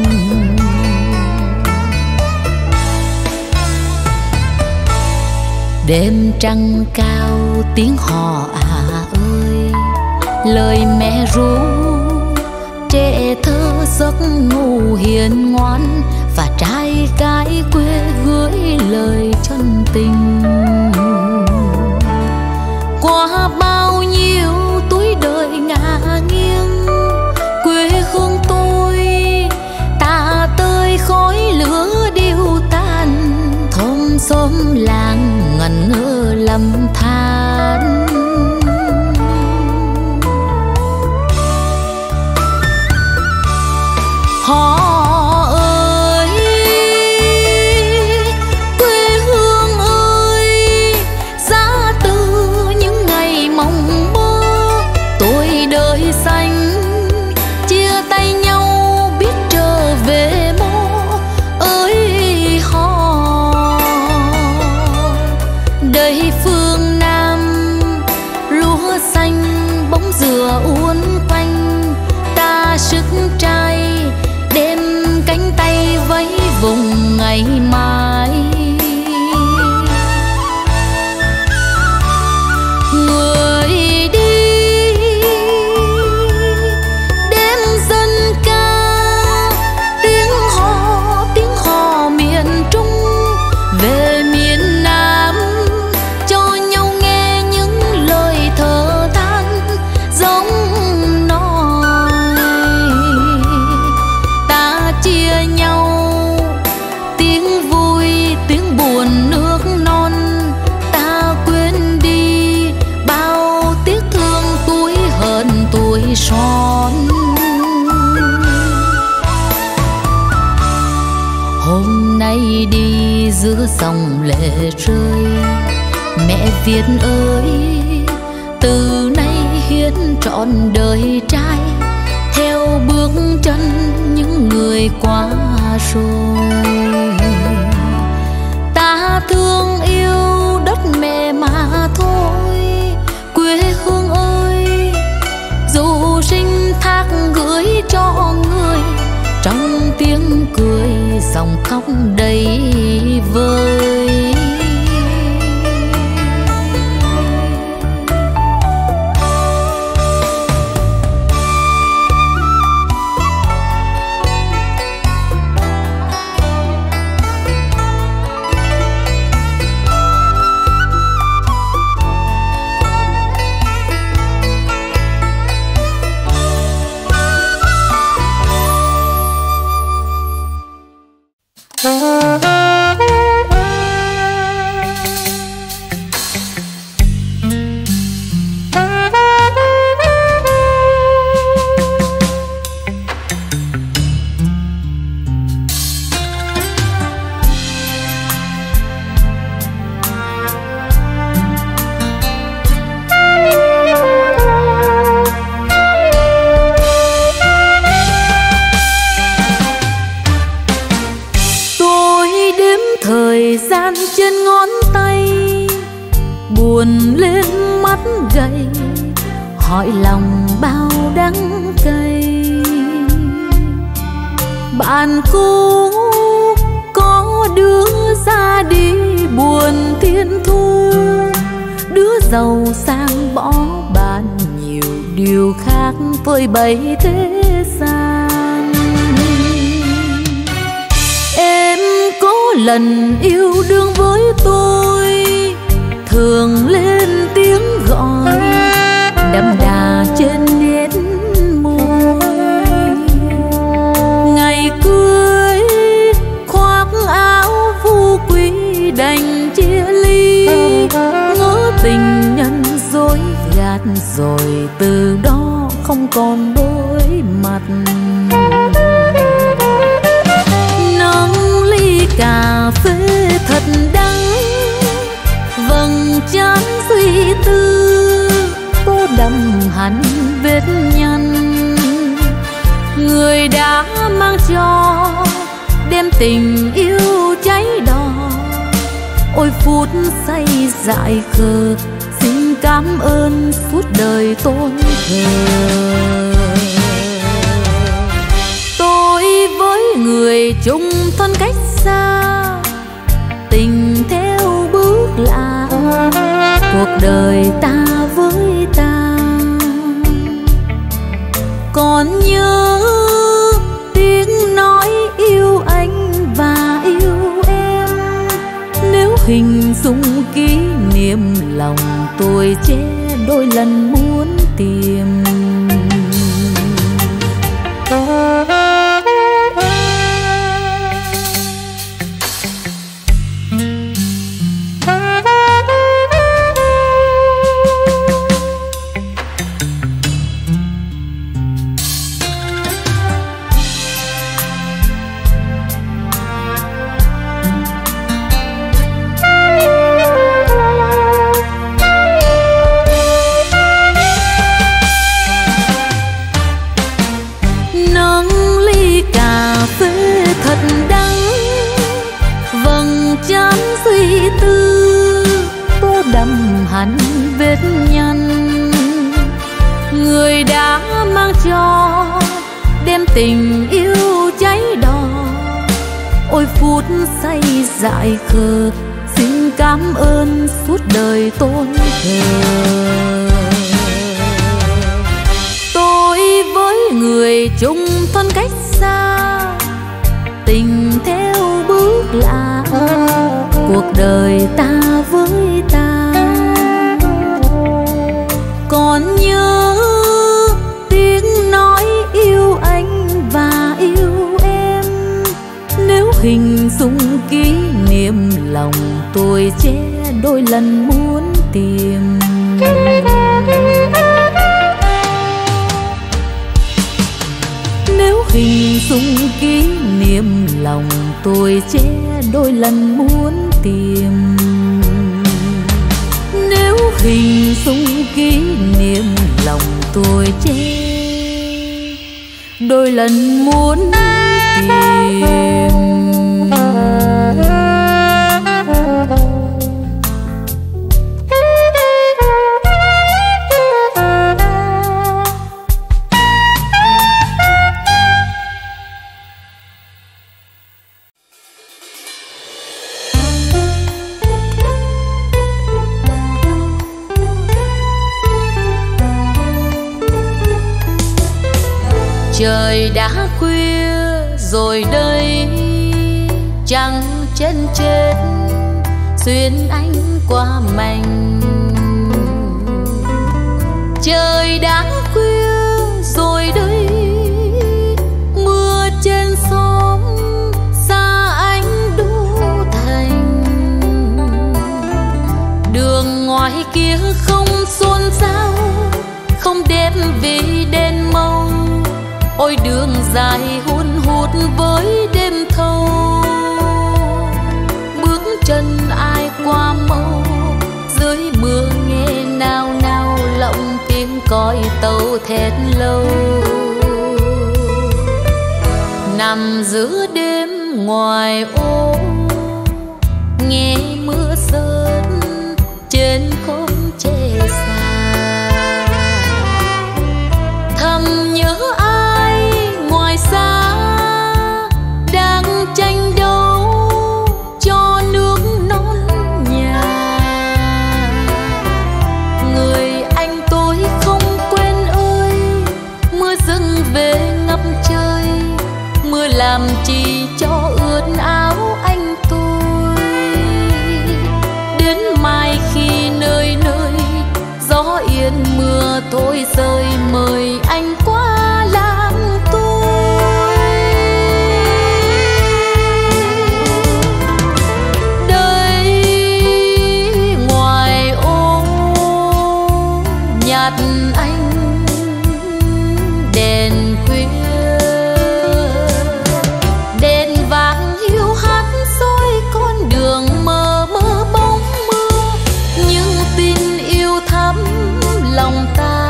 Đêm trăng cao tiếng hò à ơi, lời mẹ ru trẻ thơ giấc ngủ hiền ngoan, và trai gái quê gửi lời chân tình. Qua bao nhiêu tuổi đời ngả nghiêng, quê hương tôi ta tơi khói lửa điêu tàn. Thôn xóm làng ngẩn ngơ lầm than. Họ ơi, quê hương ơi, giá từ những ngày mộng mơ. Tôi đời xanh chia tay nhau biết trở về mô ơi họ. Đây phương Nam lúa xanh bóng dừa uốn quanh, ta sức trai đem cánh tay vẫy vùng ngày mai. Người đi đêm dân ca, tiếng hò tiếng hò miền Trung về miền Nam, cho nhau nghe những lời thở than giống nói. Ta chia nhau tiếng vui tiếng buồn nước non, ta quên đi bao tiếc thương tuổi hờn tuổi son. Hôm nay đi giữa dòng lệ rơi, mẹ Việt ơi, từ nay hiến trọn đời trai theo bước chân những người qua rồi. Ta thương yêu đất mẹ mà thôi, quê hương ơi, dù sinh thác gửi dòng khóc đầy vơi. Hỏi lòng bao đắng cay. Bạn cũ có đứa ra đi buồn thiên thu, đứa giàu sang bỏ bạn nhiều điều khác phơi bày thế gian. Em có lần yêu đương với tôi, thường lên tiếng gọi đậm đà trên nét môi. Ngày cưới khoác áo phú quý đành chia ly, ngỡ tình nhân dối gạt rồi từ đó không còn đối mặt. Nâng ly cà phê thật đắng, vầng trán suy tư đậm hẳn vết nhăn. Người đã mang cho đem tình yêu cháy đỏ, ôi phút say dại khờ xin cảm ơn suốt đời tôn thờ. Tôi với người chung thân cách xa, tình theo bước lạ, cuộc đời ta với ta. Còn nhớ tiếng nói yêu anh và yêu em, nếu hình dung kỷ niệm lòng tôi che đôi lần muốn tìm. Hẳn vết nhăn. Người đã mang cho đem tình yêu cháy đỏ, ôi phút say dại khờ xin cảm ơn suốt đời tôn thờ. Tôi với người chung thân cách xa, tình theo bước lạ, cuộc đời ta với ta. Còn nhớ tiếng nói yêu anh và yêu em, nếu hình dung kỷ niệm lòng tôi che đôi lần muốn tìm. Nếu hình dung kỷ niệm lòng tôi che đôi lần muốn tìm. Nếu hình dung kỷ niệm lòng tôi che đôi lần muốn tìm. Trời đã khuya rồi đây, trăng chân chết xuyên ánh qua mảnh. Trời đã khuya rồi đây, mưa trên xóm xa ánh đô thành. Đường ngoài kia không xôn xao, không đẹp vì đèn màu. Ôi đường dài hun hút với đêm thâu, bước chân ai qua mâu. Dưới mưa nghe nao nao lộng tiếng còi tàu thét lâu. Nằm giữa đêm ngoài ô, nghe mưa rớt trên khóm tre xa. Thầm nhớ ai ngoài xa đang tranh đấu cho nước non nhà. Người anh tôi không quên ơi, mưa dâng về ngập trời. Mưa làm chi cho ướt áo anh tôi. Đến mai khi nơi nơi gió yên mưa thôi rơi, mời anh qua làng tôi. Đây ngoài ô nhạt anh đèn khuya, đèn vàng hiu hắt soi con đường mờ mơ bóng mưa. Nhưng tin yêu thắm lòng ta,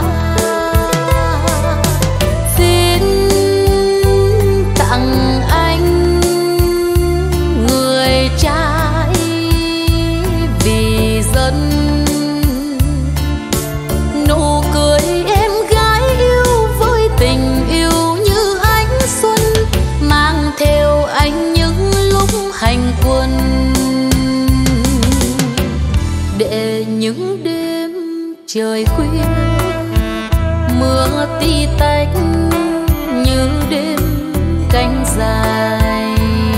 xin tặng anh người trai vì dân. Nụ cười em gái yêu với tình yêu như ánh xuân, mang theo anh những lúc hành quân. Để những đêm trời khuya mưa tí tách như đêm cánh dài.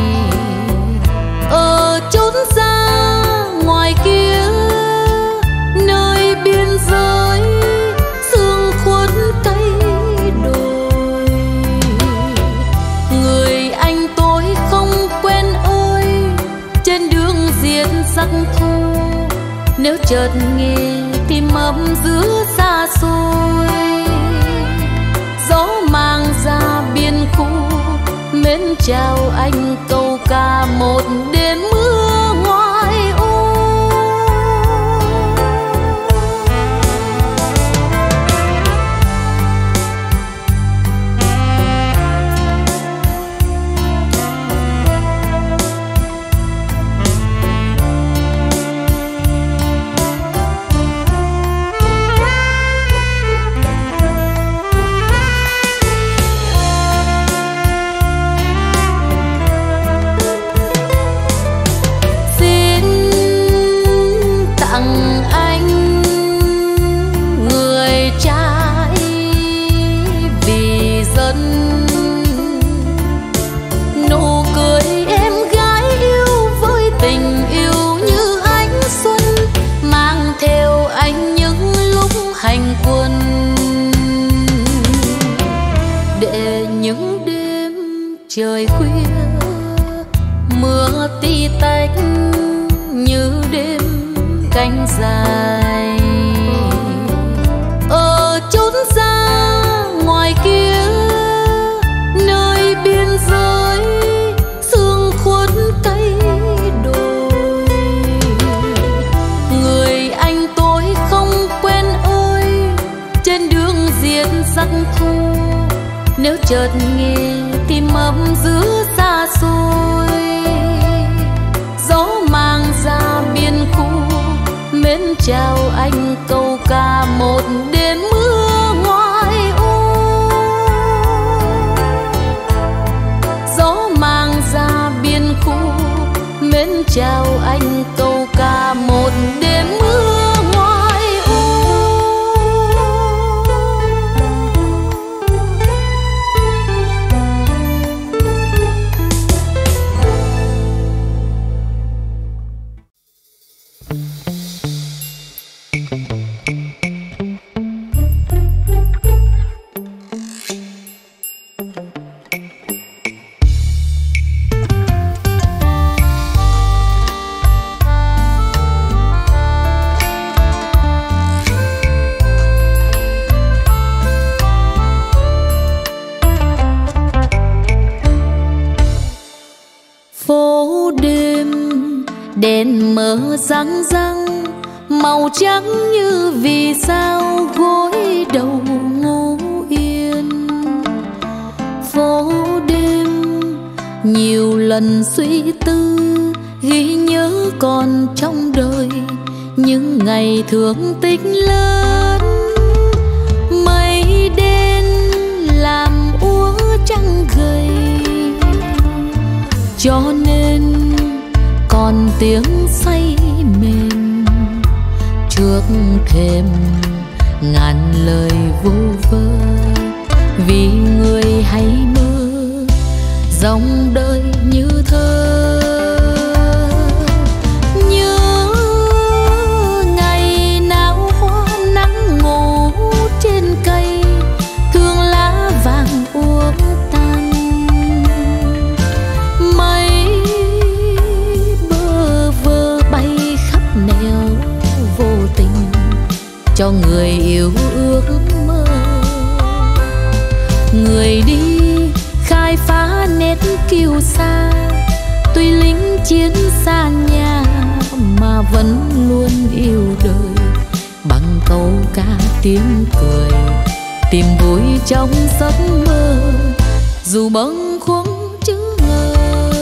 Ở chốn xa ngoài kia nơi biên giới, sương khuất cây đồi. Người anh tôi không quên ơi, trên đường diệt sắc thu. Nếu chợt nghe tim ấm giữa xa xôi, gió mang ra biên khu mến chào anh câu ca một đêm mưa ngoài ô. Hành quân để những đêm trời khuya mưa tí tách như đêm cánh dài. Ở chốn xa ngoài kia nơi biên giới, sương khuất cây đồi. Người anh tôi không quên ơi, trên đường diệt sắc thu. Nếu chợt nghe tim ấm giữa xa xôi, gió mang ra biên khu mến chào anh câu ca một đêm mưa ngoài ô. Gió mang ra biên khu mến chào anh câu ca một đêm mưa ngoài ô. đèn mờ răng răng, màu trắng như vì sao gối đầu ngủ yên. Phố đêm nhiều lần suy tư, ghi nhớ còn trong đời những ngày thương tích lớn. Mây đen làm úa trăng gầy, cho nên còn tiếng say mềm trước thềm ngàn lời vô vơ. Vì người hay mơ dòng đời như thơ. Nhớ ngày nào hoa nắng ngủ trên cây, thương lá vàng úa tan. Mây bơ vơ bay khắp nẻo vô tình cho người yêu ước mơ. Người đi khai phá nét kiêu sa, tuy lính chiến xa nhà mà vẫn luôn yêu đời. Bằng câu ca tiếng cười tìm vui trong giấc mơ, dù bâng khuâng chữ ngờ.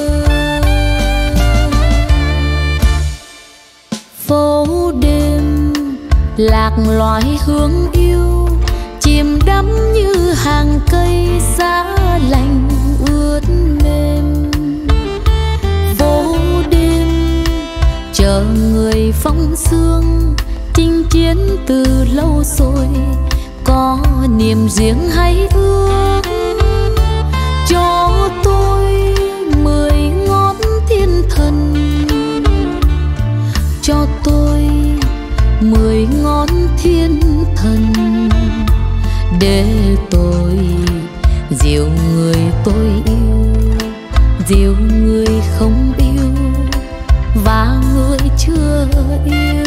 Phố đêm lạc loài hương yêu, chìm đắm như hàng cây giá lạnh ướt mềm. Phố đêm chờ người phong sương, chinh chiến từ lâu rồi, có niềm riêng hay ước. Cho tôi mười ngón thiên thần, cho tôi mười ngón thiên thần, để tôi dìu người tôi yêu, dìu người không yêu và người chưa yêu.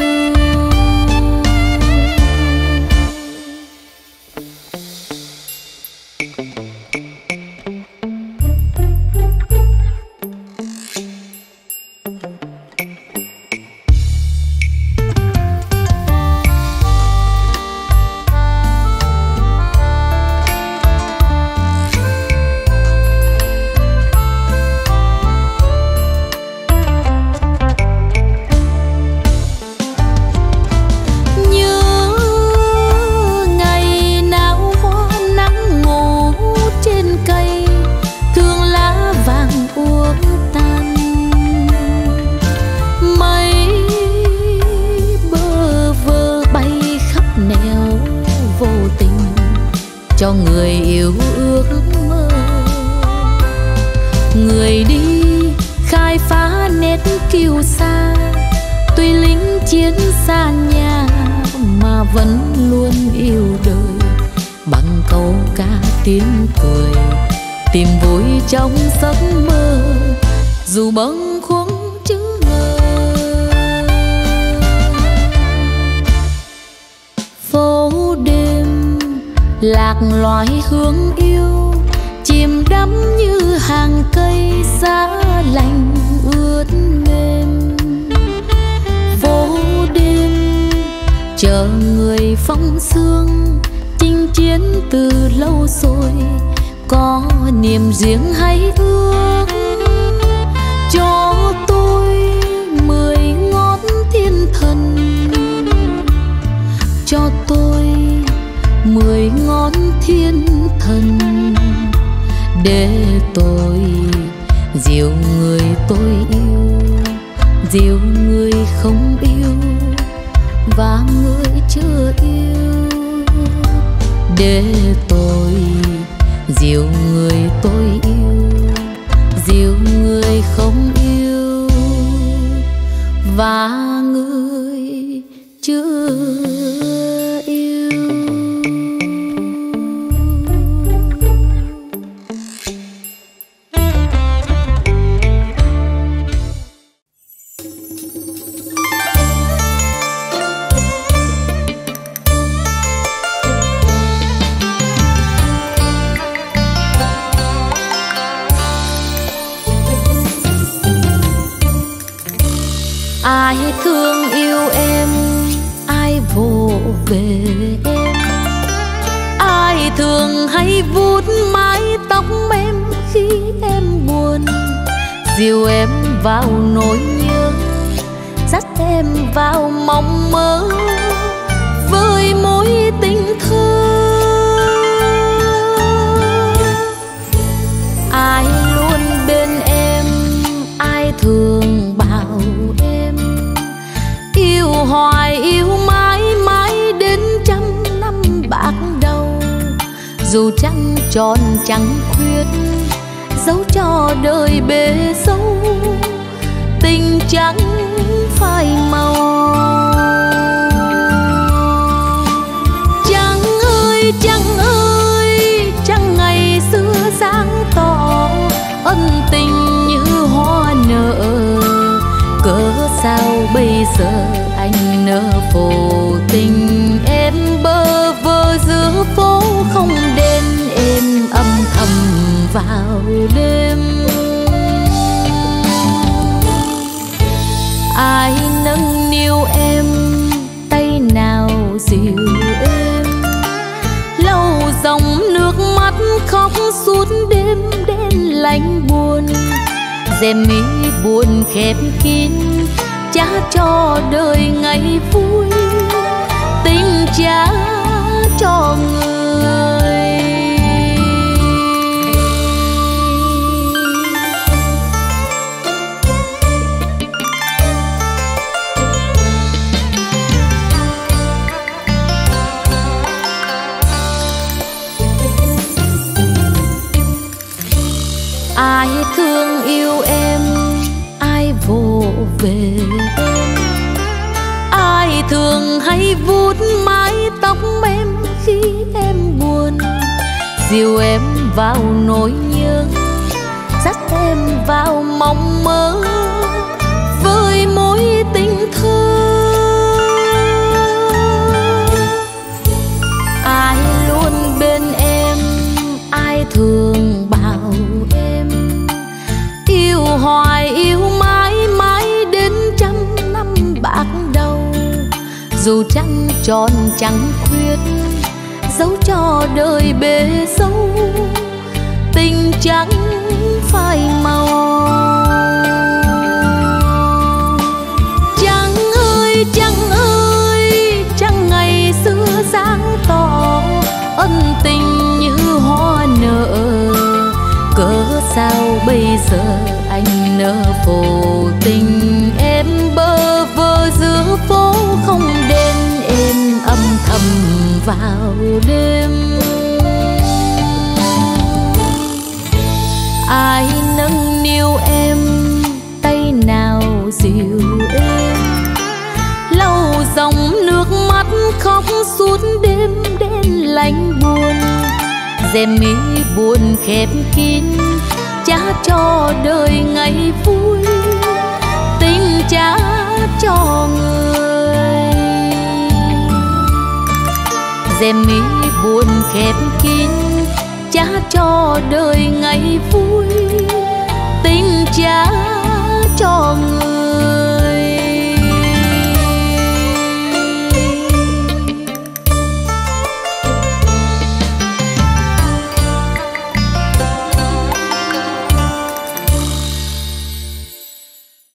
Cho người yêu ước mơ. Người đi khai phá nét kiêu sa, tuy lính chiến xa nhà mà vẫn luôn yêu đời. Bằng câu ca tiếng cười tìm vui trong giấc mơ, dù bâng khuâng chữ ngờ. Phố đêm lạc loài hương yêu, chìm đắm như hàng cây giá lạnh ướt mềm. Phố đêm chờ người phong sương, chinh chiến từ lâu rồi, có niềm riêng hay ước. Cho tôi mười ngón thiên thần, cho tôi mười ngón thiên thần, để tôi dìu người tôi yêu, dìu người không yêu và người chưa yêu. Để tôi dìu người tôi yêu, dìu người không yêu và người chưa yêu. Ai thương yêu em, ai vỗ về em, ai thường hay vuốt mái tóc em khi em buồn, dìu em vào nỗi nhớ, dắt em vào mộng mơ với mối tình thơ. Ai luôn bên em, ai thường bảo em yêu hoài yêu mãi mãi đến trăm năm bạc đầu, dù trăng tròn trắng khuyết dấu cho đời bể dâu, tình chẳng phai màu. Trăng ơi trăng ơi, trăng ngày xưa sáng tỏ ân tình như hoa nở, cớ sao bây giờ anh nỡ phổ tình em bơ vơ giữa phố không đến em âm thầm vào đêm. Ai nâng niu em, tay nào dịu êm, lau dòng nước mắt khóc suốt đêm đen lạnh buồn, rèm mi buồn khép kín trả cho đời ngày vui, tình trả cho người. Ai thương yêu em, ai vỗ về em, ai thường hay vuốt mái tóc em khi em buồn, dìu em vào nỗi nhớ, dắt em vào mộng mơ với mối tình thơ. Ai luôn bên em, ai thường bảo em yêu hoài yêu mãi mãi đến trăm năm bạc đầu, dù trăng tròn trắng khuyết dấu cho đời bể dâu, tình chẳng phai màu. Trăng ơi trăng ơi, trăng ngày xưa sáng tỏ ân tình như hoa nở, cớ sao bây giờ anh nỡ phổ tình em bơ vơ giữa phố không đến em âm thầm vào đêm. Ai nâng niu em, tay nào dịu êm, lau dòng nước mắt khóc suốt đêm đen lạnh buồn, rèm mi buồn khép kín trả cho đời ngày vui, tình trả cho người. Rèm mi buồn khép kín trả cho đời ngày vui,